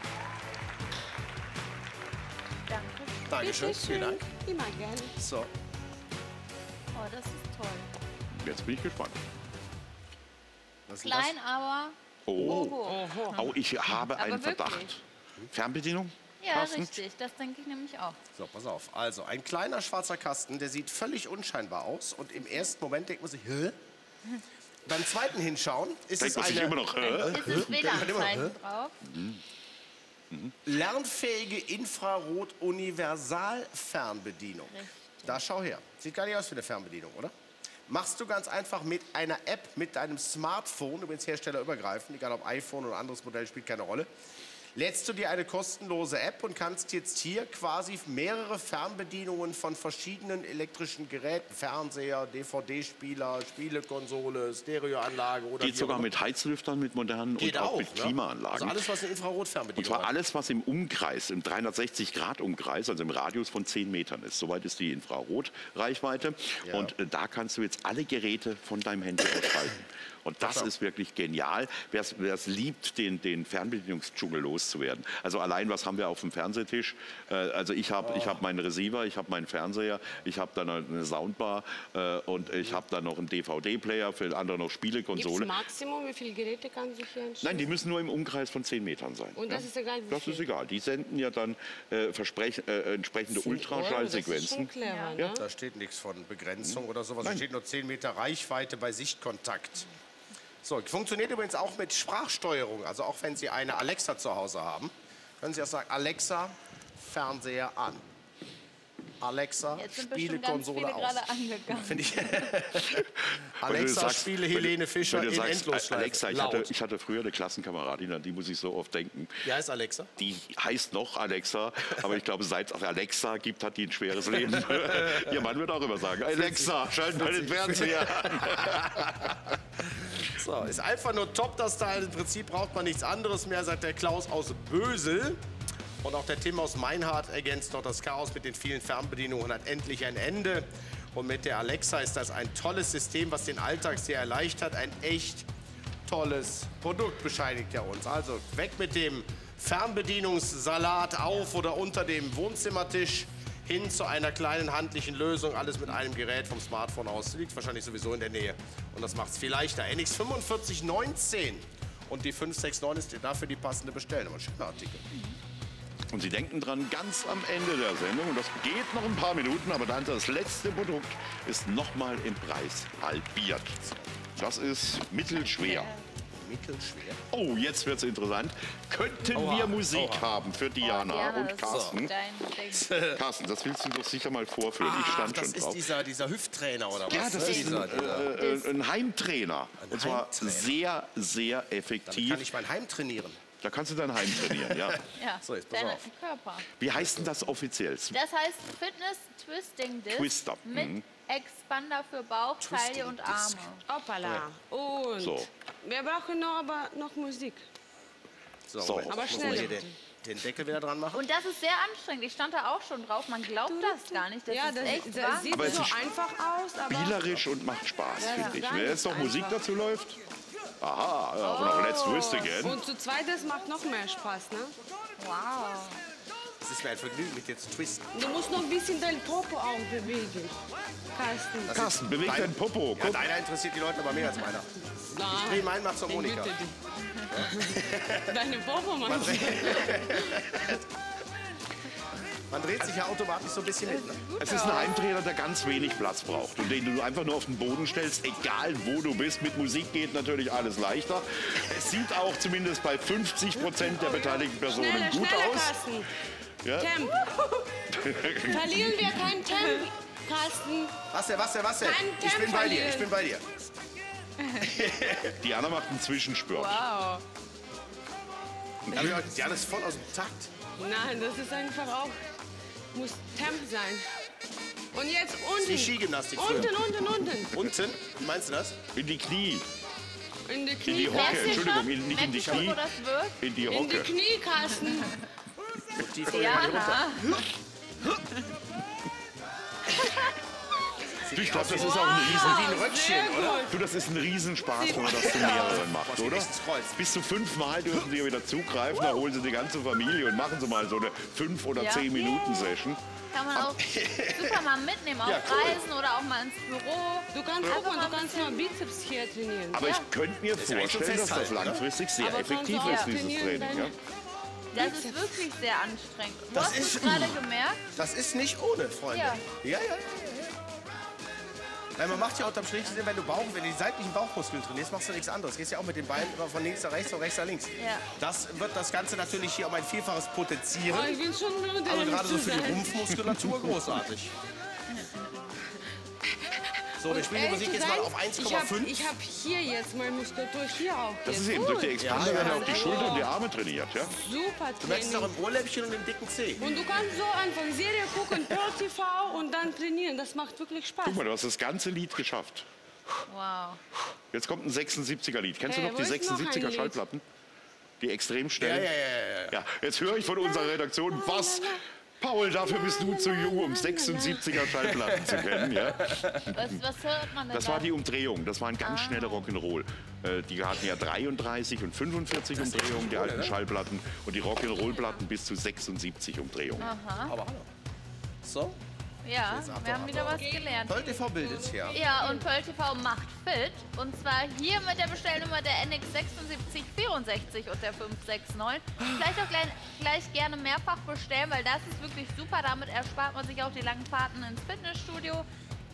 Danke. Dankeschön. Vielen Dank. Immer gerne. So. Oh, das ist toll. Jetzt bin ich gespannt. Was Klein, aber... Oh. Oh. Oh. oh, ich habe aber einen wirklich? Verdacht. Fernbedienung? Ja, Passend. richtig. Das denke ich nämlich auch. So, pass auf. Also, ein kleiner schwarzer Kasten, der sieht völlig unscheinbar aus. Und im ersten Moment denkt man sich, hä? Beim zweiten Hinschauen ist denkt es eine... immer noch, hä? Ist es W L A N-Zeichen drauf? Mhm. Mhm. Lernfähige Infrarot-Universal-Fernbedienung. Da schau her. Sieht gar nicht aus wie eine Fernbedienung, oder? Machst du ganz einfach mit einer App, mit deinem Smartphone, übrigens herstellerübergreifend, egal ob iPhone oder anderes Modell, spielt keine Rolle. Lädst du dir eine kostenlose App und kannst jetzt hier quasi mehrere Fernbedienungen von verschiedenen elektrischen Geräten, Fernseher, D V D-Spieler, Spielekonsole, Stereoanlage oder geht sogar mit Heizlüftern, mit modernen geht und auch, auch mit ne? Klimaanlagen. Also alles, was eine Infrarotfernbedienung Und zwar alles, was im Umkreis, im dreihundertsechzig Grad Umkreis, also im Radius von zehn Metern ist. Soweit ist die Infrarotreichweite. Ja. Und äh, da kannst du jetzt alle Geräte von deinem Handy ausschalten. Und das Ach. ist wirklich genial. Wer es liebt, den, den Fernbedienungsdschungel loszuwerden. Also allein, was haben wir auf dem Fernsehtisch? Äh, also ich habe oh. ich hab meinen Receiver, ich habe meinen Fernseher, ich habe dann eine Soundbar äh, und ich habe dann noch einen D V D-Player, für andere noch Spielekonsole. Gibt's Maximum, wie viele Geräte kann sich hier entscheiden? Nein, die müssen nur im Umkreis von zehn Metern sein. Und das ja? ist egal, wie Das viel? ist egal. Die senden ja dann äh, äh, entsprechende Ultraschallsequenzen. Clever, ja. ne? Da steht nichts von Begrenzung oder sowas. Da steht nur zehn Meter Reichweite bei Sichtkontakt. So, funktioniert übrigens auch mit Sprachsteuerung. Also auch wenn Sie eine Alexa zu Hause haben, können Sie auch sagen, Alexa, Fernseher an. Alexa, Jetzt sind spiele bestimmt ganz Konsole viele aus. gerade angegangen. Finde ich. Wenn du Alexa, sagst- spiele wenn du- Helene Fischer wenn du in sagst, Endlosschleife. Alexa, ich Laut. hatte, ich hatte früher eine Klassenkameradin, an die muss ich so oft denken. Wie heißt Alexa? Die heißt noch Alexa, aber ich glaube, seit es Alexa gibt, hat die ein schweres Leben. Ihr Mann wird auch immer sagen, Alexa, schalt mal den Fernseher an. So, ist einfach nur top, das Teil. Im Prinzip braucht man nichts anderes mehr, sagt der Klaus aus Bösel. Und auch der Tim aus Meinhardt ergänzt noch, das Chaos mit den vielen Fernbedienungen hat endlich ein Ende. Und mit der Alexa ist das ein tolles System, was den Alltag sehr erleichtert. Ein echt tolles Produkt, bescheinigt er uns. Also weg mit dem Fernbedienungssalat auf oder unter dem Wohnzimmertisch hin zu einer kleinen handlichen Lösung. Alles mit einem Gerät vom Smartphone aus. Liegt wahrscheinlich sowieso in der Nähe. Und das macht es viel leichter. N X fünfundvierzig neunzehn. Und die fünf sechs neun ist dafür die passende Bestellnummer. Schöner Artikel. Und Sie denken dran, ganz am Ende der Sendung, und das geht noch ein paar Minuten, aber dann das letzte Produkt ist nochmal im Preis halbiert. Das ist mittelschwer. Mittelschwer. Oh, jetzt wird's interessant. Könnten Oha, wir Musik oha. haben für Diana, Diana, und das ist Carsten? dein Ding. Carsten, das willst du doch sicher mal vorführen. ich Ach, stand das schon ist drauf. dieser, dieser Hüfttrainer, oder was? Ja, das ist dieser, ein, dieser. äh, äh, ein Heimtrainer. Und zwar Heimtrainer. sehr, sehr Dann effektiv. kann ich mein Heim trainieren. Da kannst du dein Heim trainieren, ja. Ja, So, jetzt pass dein auf. Körper. Wie heißt denn das offiziell? Das heißt Fitness Twisting Disc Twister, mit mhm. Expander für Bauch, Taille und Arme. Hoppala. Und So. wir brauchen noch, aber noch Musik. So, So. Moment, Aber muss schnell. man hier den, den Deckel wieder dran machen. Und das ist sehr anstrengend. Ich stand da auch schon drauf. Man glaubt das gar nicht. Das ja, ist das, echt das wahr. sieht Aber es so ist einfach aus, aber Spielerisch und macht Spaß, Ja, finde ich. ganz Wenn jetzt noch Musik einfach. dazu läuft. Aha, ja, aber noch Let's Twist Again. und zu zweit, das macht noch mehr Spaß, ne? Wow. Es ist mir ein Vergnügen, mit dir zu twisten. Du musst noch ein bisschen dein Popo auch bewegen, Carsten. Das Carsten, ist beweg dein- dein Popo. Ja, Guck. deiner interessiert die Leute aber mehr als meiner. Ich dreh meinen, mach's Harmonika. Ich bitte dich. Deine Popo, Mann. Man dreht sich ja automatisch so ein bisschen mit. Ne? Es ist ein Heimtrainer, der ganz wenig Platz braucht und den du einfach nur auf den Boden stellst, egal wo du bist. Mit Musik geht natürlich alles leichter. Es sieht auch zumindest bei fünfzig Prozent der beteiligten Personen Schneller, gut schneller, aus. Carsten. Ja? Temp. Verlieren wir kein Temp, Carsten. Was denn, was denn, was denn? Kein Ich bin Tempo bei dir, verlieren. ich bin bei dir. Diana macht einen Zwischenspurt. Wow. Ja, das ist voll aus dem Takt. Nein, das ist einfach auch, muss Temp sein. Und jetzt unten. Wie Skigymnastik früher. Unten, unten, unten. Unten? Wie meinst du das? In die Knie, In die in Knie. die Hocke, Merkst du Entschuldigung, schon? in, nicht in die Merkst du schon, Knie, wo das wirkt? in die In die Hocke. Knie, Carsten. So tief runter. Diana. Ich glaube, das ist auch ein Riesen... Wie ein Röckchen, Sehr oder? gut. Du, das ist ein Riesenspaß, wenn man das zu mehreren macht, Boah, oder? echtes Kreuz. Bis zu fünfmal dürfen sie wieder zugreifen, da holen sie die ganze Familie und machen sie mal so eine fünf oder Ja. zehn Minuten Session. Kann man auch super mal mitnehmen auf Ja, cool. Reisen oder auch mal ins Büro. Du kannst Einfach guck mal, mal du ein kannst mal Bizeps hier trainieren. Aber Ja. ich könnte mir ja echt so vorstellen, dass das festhalten, ne? langfristig sehr Aber kannst effektiv du auch ist, dieses trainieren, Training. Ja? deine- Das ist wirklich sehr anstrengend. Wo Das hast du es ist- gerade gemerkt? Das ist nicht ohne, Freunde. Ja. Ja, ja, ja. ja. Weil man macht ja unterm Strich, wenn du Bauch, wenn du die seitlichen Bauchmuskeln trainierst, machst du nichts anderes. Gehst ja auch mit den Beinen immer von links nach rechts, von rechts nach links. Ja. Das wird das Ganze natürlich hier um ein Vielfaches potenzieren. Oh, ich bin schon müde, Aber ehrlich gerade so zu für die sein. Rumpfmuskulatur großartig. So, wir spielen die Ehrlich Musik zu jetzt mal sein, auf eins Ich Komma habe fünf. ich hab hier jetzt meine Muskulatur hier auch. Das jetzt. ist eben durch die Expander Ja, ja, werden ja. auch die Schulter und die Arme trainiert. Ja? Super Du merkst es auch Training. im Ohrläppchen und im dicken Zeh. Und du kannst so einfach Serie gucken, Pro T V und dann trainieren. Das macht wirklich Spaß. Guck mal, du hast das ganze Lied geschafft. Wow. Jetzt kommt ein sechsundsiebziger Lied. Kennst Hey, du noch wo die ist noch ein sechsundsiebziger Lied? Schallplatten? Die extrem Ja, schnell. ja, ja, ja. Ja, jetzt höre ich von unserer Redaktion, was? Paul, dafür bist du zu jung, um sechsundsiebziger Schallplatten zu kennen. Ja? Was, was hört man denn Das da? war die Umdrehung, das waren ganz schnelle Rock'n'Roll. Äh, die hatten ja dreiunddreißig und fünfundvierzig Umdrehungen, die alten Schallplatten. Und die Rock'n'Roll-Platten bis zu sechsundsiebzig Umdrehungen. Aber hallo. So, Ja, Jetzt Achtung, wir haben wieder was Achtung. gelernt. Pearl T V bildet ja. Ja, und Pearl T V macht fit. Und zwar hier mit der Bestellnummer der N X sechsundsiebzig vierundsechzig und der fünf sechs neun. Vielleicht auch gleich, gleich gerne mehrfach bestellen, weil das ist wirklich super. Damit erspart man sich auch die langen Fahrten ins Fitnessstudio.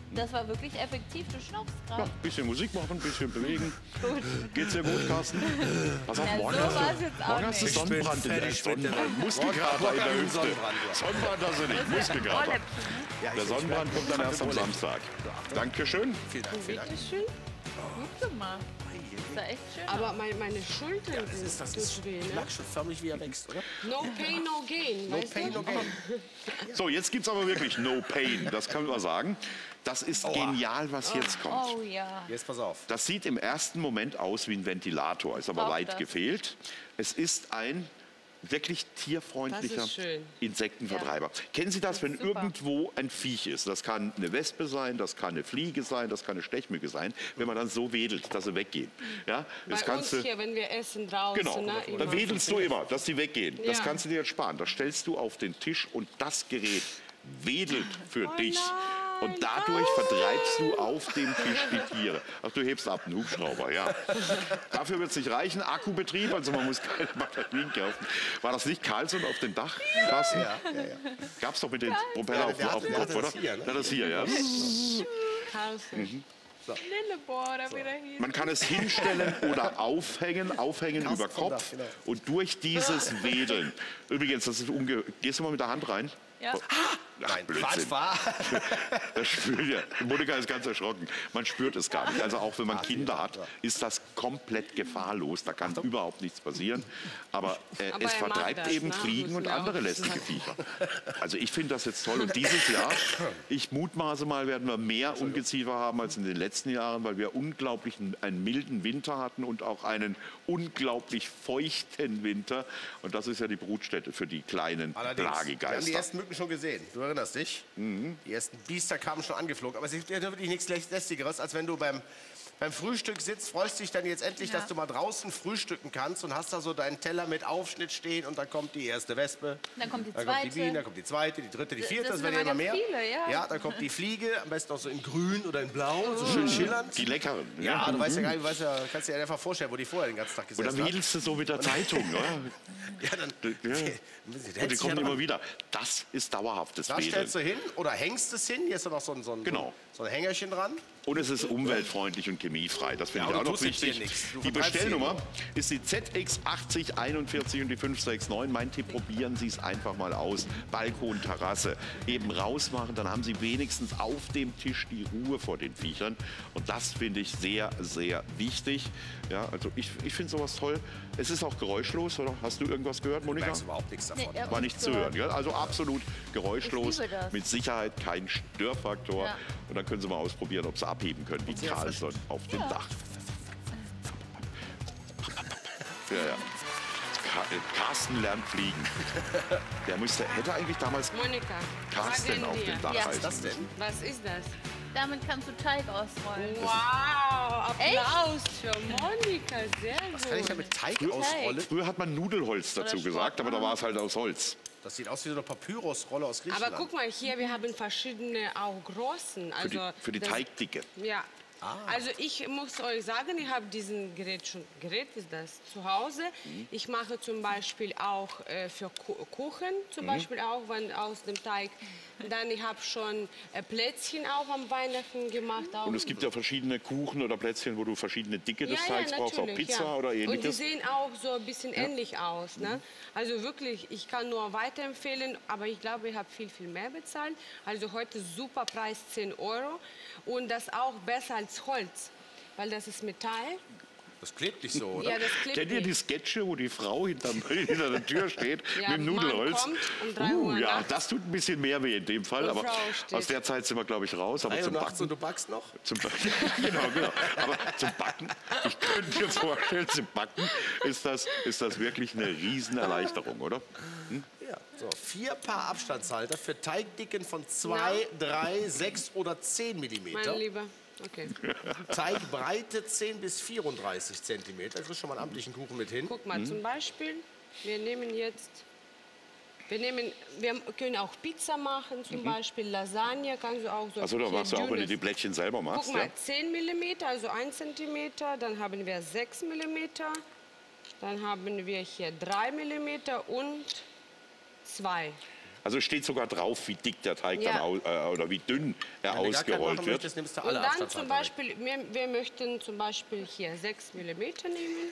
Das war wirklich effektiv. Du schnaufst Ja, gerade. ein bisschen Musik machen, ein bisschen bewegen. Gut. Geht's dir gut, Carsten? Pass auf, Ja, morgen so hast war's du, jetzt auch morgen hast du nicht. Sonnenbrand in der fertig mit der- Sonnenbrand. Muskelkater Morgen in der einen Hüfte. Sonnenbrand, ja. Sonnenbrand hast du nicht, Muskelkater. Ohrläppchen, ne? Ja, Der ich- Sonnenbrand ich- kommt dann erst am Ohrläppchen. Samstag. Dankeschön. Vielen Dank, vielen Dank. Bitteschön. Gut gemacht. Das sah echt schön Aber mein, meine Schultern Ja, das sind ist, das tut ist weh, ich ne? merk schon förmlich, wie er wächst, oder? No pain, no gain, No weißt pain, du? no gain. So, jetzt gibt's aber wirklich No Pain. Das können wir sagen. Das ist genial, was jetzt kommt. Oh ja. Jetzt pass auf. Das sieht im ersten Moment aus wie ein Ventilator, ist aber Braucht weit das. gefehlt. Es ist ein wirklich tierfreundlicher Das ist schön. Insektenvertreiber. Kennen Sie das, wenn super. irgendwo ein Viech ist? Das kann eine Wespe sein, das kann eine Fliege sein, das kann eine Stechmücke sein. Wenn man dann so wedelt, dass sie weggehen. Ja, das Bei kannst uns du, hier, wenn wir essen draußen, genau, ne? da immer. wedelst du immer, dass die weggehen. Das Ja. kannst du dir jetzt sparen. Das stellst du auf den Tisch und das Gerät wedelt für Oh dich. nein. Und dadurch vertreibst du auf dem Tisch die Tiere. Ach, du hebst ab, einen Hubschrauber, ja. Dafür wird es nicht reichen. Akkubetrieb, also man muss keine Batterien kaufen. War das nicht Carlson auf dem Dach, Carsten? Ja, ja, ja. Gab es doch mit den Propeller Ja, auf, der auf dem hatte- Kopf, der oder? hatte das hier, ne? Der hat das hier, ja. Carlson. Mhm. Lillebohr, da wieder hier. Man kann es hinstellen oder aufhängen, aufhängen Carsten über vom Kopf. Dach, genau. Und durch dieses Wedeln. Übrigens, das ist unge... Gehst du mal mit der Hand rein? Ja. Ach, Nein, Blödsinn. was war? Das spürt ja. Monika ist ganz erschrocken. Man spürt es gar nicht. Also auch wenn man Kinder hat, ist das komplett gefahrlos. Da kann überhaupt nichts passieren. Aber, äh, Aber es er mag vertreibt das, eben ne? Fliegen Muss und man auch andere lästige sagen. Viecher. Also ich finde das jetzt toll. Und dieses Jahr, ich mutmaße mal, werden wir mehr Ungeziefer haben als in den letzten Jahren, weil wir unglaublich einen, einen milden Winter hatten und auch einen unglaublich feuchten Winter. Und das ist ja die Brutstätte für die kleinen Allerdings, wir haben die Plagegeister. ersten Mücken schon gesehen. Du erinnerst dich? Die ersten Biester kamen schon angeflogen. Aber es ist ja wirklich nichts Lästigeres, als wenn du beim, beim Frühstück sitzt, freust dich dann jetzt endlich, Ja. dass du mal draußen frühstücken kannst und hast da so deinen Teller mit Aufschnitt stehen und dann kommt die erste Wespe. Dann kommt die Dann kommt die zweite. Biene, dann kommt die zweite, die dritte, die Das vierte, das, sind werden ja immer immer mehr. ganz viele, ja. ja, dann kommt die Fliege, am besten auch so in grün oder in blau, so schön schillernd. Die leckeren. Ja, du weißt ja gar nicht, du weißt ja, kannst dir ja einfach vorstellen, wo die vorher den ganzen Tag Und dann gesessen hat. wedelst du so mit der Zeitung. Ja. Ja, dann, Ja. Der Und die kommen immer wieder. Das ist dauerhaftes Da Wedeln. stellst du hin oder hängst es hin. Hier ist doch noch so ein, so ein, Genau. so ein Hängerchen dran. Und es ist umweltfreundlich und chemiefrei. Das finde Ja, ich auch du noch tust jetzt wichtig. hier nichts. Du Die vertreibst Bestellnummer hier ist die Z X achtzig einundvierzig und die fünf sechs neun. Mein Tipp, probieren Sie es einfach mal aus. Balkon, Terrasse. Eben rausmachen, dann haben Sie wenigstens auf dem Tisch die Ruhe vor den Viechern. Und das finde ich sehr, sehr wichtig. Ja, also ich, ich finde sowas toll. Es ist auch geräuschlos, oder? Hast du irgendwas gehört, Du Monika? merkst überhaupt nichts davon. Nee, ja. War nicht zu hören. Gell? Also absolut geräuschlos, Ich liebe das. mit Sicherheit kein Störfaktor. Ja. Und dann können Sie mal ausprobieren, ob Sie abheben können, wie sehr Carlson auf dem Dach. Ja, ja. Ka- äh, Carsten lernt fliegen. Der müsste, hätte eigentlich damals Monika, Carsten sagen auf dir, dem Dach Ja. Was heißen ist das denn? müssen. was ist das? Damit kannst du Teig ausrollen. Wow, Applaus für Monika, sehr Was kann ich da gut. mit Teig Teig. ausrollen? Früher hat man Nudelholz dazu Sport gesagt, aber da war es halt aus Holz. Das sieht aus wie so eine Papyrusrolle aus Griechenland. Aber guck mal, hier, wir haben verschiedene auch großen. Für die, Also für die das- Teigdicke. Ja. Also ich muss euch sagen, ich habe diesen Gerät schon, Gerät ist das, zu Hause. Ich mache zum Beispiel auch äh, für Ku- Kuchen, zum Beispiel auch wenn aus dem Teig. Dann ich habe schon äh, Plätzchen auch am Weihnachten gemacht. Auch. Und es gibt ja verschiedene Kuchen oder Plätzchen, wo du verschiedene Dicke des ja, Teigs ja, brauchst, auch natürlich, Pizza ja. oder Und die ähnliches. sehen auch so ein bisschen ähnlich aus. Ne? Also wirklich, ich kann nur weiterempfehlen, aber ich glaube, ich habe viel, viel mehr bezahlt. Also heute super Preis zehn Euro und das auch besser als Holz, weil das ist Metall. Das klebt nicht so, oder? Ja, das klebt Kennt ihr die nicht. Sketche, wo die Frau hinterm, hinter der Tür steht Ja, mit dem Mann Nudelholz? kommt um drei uh, Uhr ja, nachts. das tut ein bisschen mehr weh in dem Fall, Und aber Frau steht. aus der Zeit sind wir, glaube ich, raus. Aber Drei Uhr zum nachts und Backen, du backst noch? zum Backen genau, genau. Aber zum Backen, ich könnte mir vorstellen, zum Backen ist das, ist das wirklich eine Riesenerleichterung, oder? Ja. So, vier Paar Abstandshalter für Teigdicken von zwei, drei, sechs oder zehn Millimeter. Mein Lieber. Okay. Teigbreite zehn bis vierunddreißig Zentimeter. Da kriegst du schon mal einen amtlichen Kuchen mit hin. Guck mal, zum Beispiel, wir nehmen jetzt, wir nehmen, wir können auch Pizza machen, zum Beispiel Lasagne, kannst du auch so. Also da hier machst du auch, wenn du dünnes- die Plättchen selber machst. Guck mal, Ja? zehn Millimeter, also ein Zentimeter, dann haben wir sechs Millimeter, dann haben wir hier drei Millimeter und zwei. Also steht sogar drauf, wie dick der Teig Ja. dann au, äh, oder wie dünn er Wenn du gar keinen ausgerollt machen wird. möchtest, nimmst du Und alle dann zum Abstandshalter weg. Beispiel, wir, wir möchten zum Beispiel hier sechs Millimeter nehmen.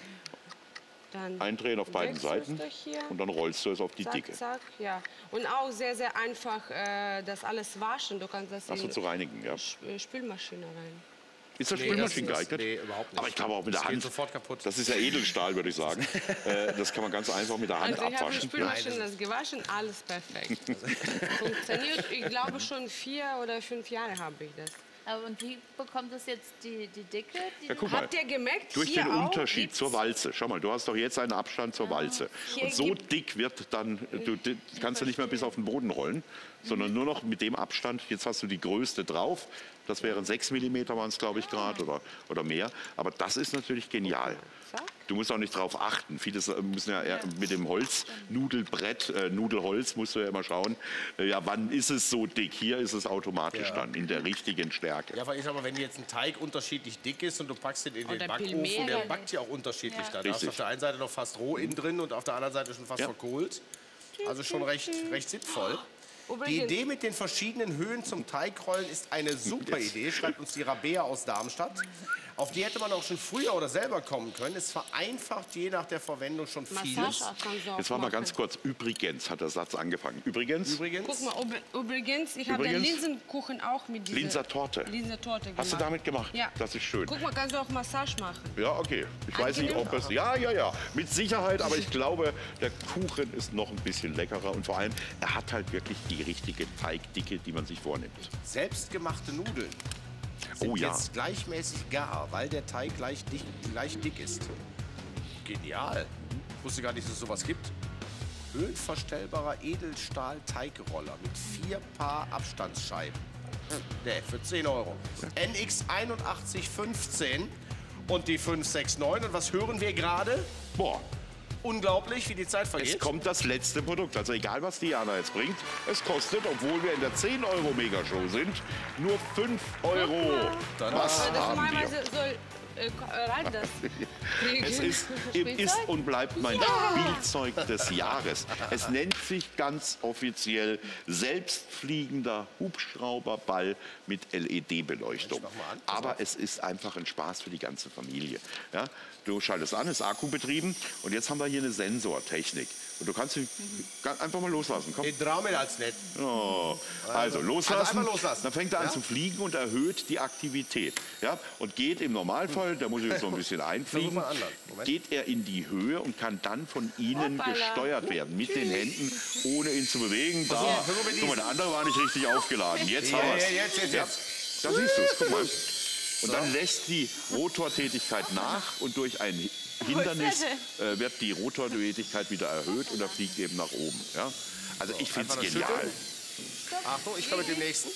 Dann Eindrehen auf beiden wechselst Seiten du hier. und dann rollst du es auf die Zack, Dicke. zack, ja. Und auch sehr, sehr einfach äh, das alles waschen. Du kannst das Achso, in zu reinigen, ja. Sp- Spülmaschine rein. Ist das Nee, Spülmaschinen das ist- geeignet? nee, überhaupt nicht. Aber ich glaube auch mit der Das geht Hand. sofort kaputt. Das ist ja Edelstahl, würde ich sagen. äh, das kann man ganz einfach mit der Hand Also ich habe die abwaschen. Spülmaschine das gewaschen, alles perfekt. Funktioniert, ich glaube schon vier oder fünf Jahre habe ich das. Aber und wie bekommt es jetzt die, die Dicke? Die Ja, guck mal. Habt ihr gemerkt, Durch hier den auch Unterschied gibt's- zur Walze. Schau mal, du hast doch jetzt einen Abstand zur Walze. Hier Und so gibt- dick wird dann, du di- kannst du nicht mehr bis auf den Boden rollen, sondern nur noch mit dem Abstand. Jetzt hast du die Größte drauf. Das wären sechs Millimeter, waren es, glaube ich, gerade oder, oder mehr. Aber das ist natürlich genial. Zack. Du musst auch nicht drauf achten. Viele müssen ja, eher mit dem Holznudelbrett, äh, Nudelholz, musst du ja immer schauen, äh, ja, wann ist es so dick? Hier ist es automatisch Ja. dann in der richtigen Stärke. Ja, weil ich sag mal, wenn jetzt ein Teig unterschiedlich dick ist und du packst ihn in den Oder Backofen, Pilmere. der backt ja auch unterschiedlich. Ja. Da hast du Richtig. auf der einen Seite noch fast roh innen drin und auf der anderen Seite schon fast Ja. verkohlt. Also schon recht, recht sinnvoll. Die Übrigens- Idee mit den verschiedenen Höhen zum Teigrollen ist eine super Idee, schreibt uns die Rabea aus Darmstadt. Auf die hätte man auch schon früher oder selber kommen können. Es vereinfacht je nach der Verwendung schon vieles. Massage kannst du auch Jetzt war mal machen. ganz kurz, übrigens hat der Satz angefangen. Übrigens, Übrigens, Guck mal, üb- übrigens, ich habe den Übrigens- Linsenkuchen auch mit dieser Linser Torte. Linser Torte gemacht. Hast du damit gemacht? Ja. Das ist schön. Guck mal, kannst du auch Massage machen. Ja, okay. Ich weiß nicht, ob es... Ja, ja, ja. Mit Sicherheit, aber ich glaube, der Kuchen ist noch ein bisschen leckerer. Und vor allem, er hat halt wirklich die richtige Teigdicke, die man sich vornimmt. selbstgemachte Nudeln sind Oh ja. jetzt gleichmäßig gar, weil der Teig gleich dick, gleich dick ist. Genial. Ich wusste gar nicht, dass es sowas gibt. Höhenverstellbarer Edelstahl-Teigroller mit vier Paar Abstandsscheiben. Nee, für zehn Euro. N X einundachtzig fünfzehn und die fünf sechs neun. Und was hören wir gerade? Boah, Unglaublich, wie die Zeit es vergeht. kommt das letzte Produkt. Also egal, was Diana jetzt bringt, es kostet, obwohl wir in der zehn Euro Megashow sind, nur fünf Euro. Was Aber das haben wir? normalerweise soll äh, rein das kriegen. Es ist, ist und bleibt mein Spielzeug des Jahres. Es nennt sich ganz offiziell selbstfliegender Hubschrauberball mit L E D-Beleuchtung. Mensch, mach mal an, pass Aber auf. es ist einfach ein Spaß für die ganze Familie. Ja? Du schaltest an, ist akkubetrieben und jetzt haben wir hier eine Sensortechnik. Und du kannst ihn ganz einfach mal loslassen. Komm. Den Traum als nett. Oh. Also loslassen. Also einfach loslassen. Dann fängt er an Ja? zu fliegen und erhöht die Aktivität. Ja? Und geht im Normalfall, da muss ich jetzt noch ein bisschen einfliegen, Versuch mal anders. Moment. geht er in die Höhe und kann dann von Ihnen Hoppala. gesteuert werden. Mit den Händen, ohne ihn zu bewegen. Da, Versuch- versuch mit guck mal, der andere war nicht richtig aufgeladen. Jetzt Ja, haben ja, wir's. jetzt, jetzt, Ja. jetzt. Da siehst du es, guck mal. Und dann lässt die Rotortätigkeit nach und durch ein Hindernis äh, wird die Rotortätigkeit wieder erhöht und er fliegt eben nach oben. Ja? Also ich finde einfach es nur genial. schütteln. Achtung, ich komme mit dem nächsten.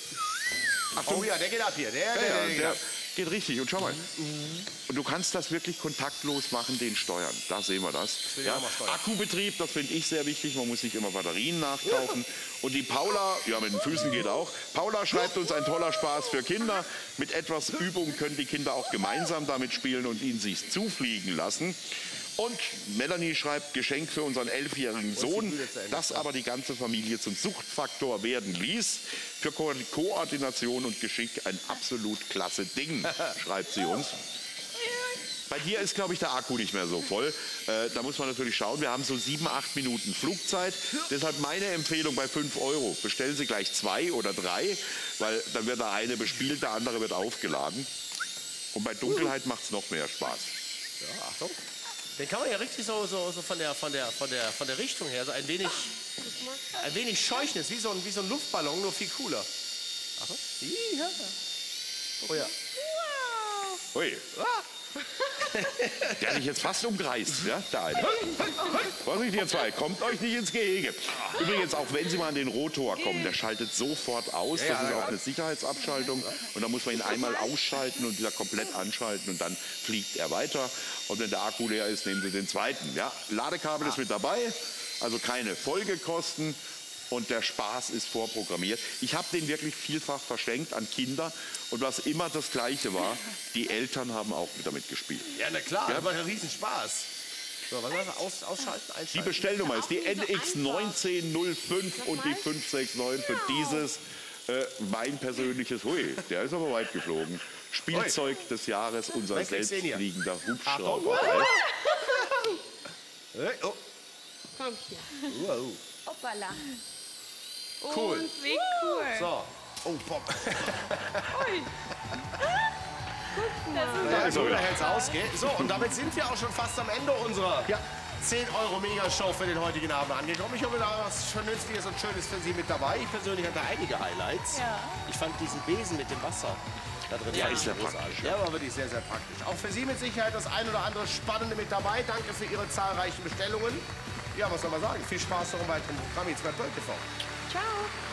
Oh ja, der geht ab hier. Der, der, Ja, der, ja, der geht der ab. geht richtig. Und schau mal. Und du kannst das wirklich kontaktlos machen, den steuern. Da sehen wir das. will ich auch mal steuern. Akkubetrieb, das finde ich sehr wichtig. Man muss nicht immer Batterien nachkaufen. Und die Paula, ja, mit den Füßen geht auch. Paula schreibt uns, ein toller Spaß für Kinder. Mit etwas Übung können die Kinder auch gemeinsam damit spielen und ihn sich zufliegen lassen. Und Melanie schreibt, Geschenk für unseren elfjährigen Sohn, das aber die ganze Familie zum Suchtfaktor werden ließ. Für Ko Koordination und Geschick ein absolut klasse Ding, schreibt sie uns. Bei dir ist, glaube ich, der Akku nicht mehr so voll. Äh, da muss man natürlich schauen. Wir haben so sieben, acht Minuten Flugzeit. Deshalb meine Empfehlung bei fünf Euro. Bestellen Sie gleich zwei oder drei, weil dann wird der eine bespielt, der andere wird aufgeladen. Und bei Dunkelheit macht es noch mehr Spaß. Ja, Achtung. Den kann man ja richtig so, so, so von, der, von, der, von, der, von der Richtung her so ein wenig, ein wenig scheuchen. Ist wie so ein, wie so ein Luftballon, nur viel cooler. Achtung. Ja. Oh ja. Ui. Der hat dich jetzt fast umkreist, ja, der eine. Vorsicht, ihr zwei, kommt euch nicht ins Gehege. Übrigens, auch wenn Sie mal an den Rotor kommen, der schaltet sofort aus. Das ist auch eine Sicherheitsabschaltung. Und da muss man ihn einmal ausschalten und wieder komplett anschalten und dann fliegt er weiter. Und wenn der Akku leer ist, nehmen Sie den zweiten. Ja, Ladekabel ist mit dabei, also keine Folgekosten. Und der Spaß ist vorprogrammiert. Ich habe den wirklich vielfach verschenkt an Kinder. Und was immer das Gleiche war, die Eltern haben auch damit gespielt. Ja, na klar, das macht ja riesen Spaß. So, was heißt Aus, ausschalten? Einschalten? Die Bestellnummer ist die Auch nicht N X so neunzehn null fünf und die fünf sechs neun für dieses äh, mein persönliches, hui, der ist aber weit geflogen. Spielzeug Ui. des Jahres, unser Was kriegst du denn hier? selbstfliegender Achtung. Hubschrauber. Hey, oh. Komm hier. Wow. Hoppala. Cool. Und wie cool. So. Oh, Bob. Ui. Ja, Also, so, ja. da hält's ausgehen. So, und damit sind wir auch schon fast am Ende unserer Ja. zehn Euro Megashow für den heutigen Abend angekommen. Ich hoffe, da war was Vernünftiges und Schönes für Sie mit dabei. Ich persönlich hatte einige Highlights. Ja. Ich fand diesen Besen mit dem Wasser da drin Ja, fand ist ich sehr großartig. praktisch, Der war wirklich sehr, sehr praktisch. Auch für Sie mit Sicherheit das ein oder andere Spannende mit dabei. Danke für Ihre zahlreichen Bestellungen. Ja, was soll man sagen? Viel Spaß noch im weiteren Programm jetzt bei Böll T V. Ciao.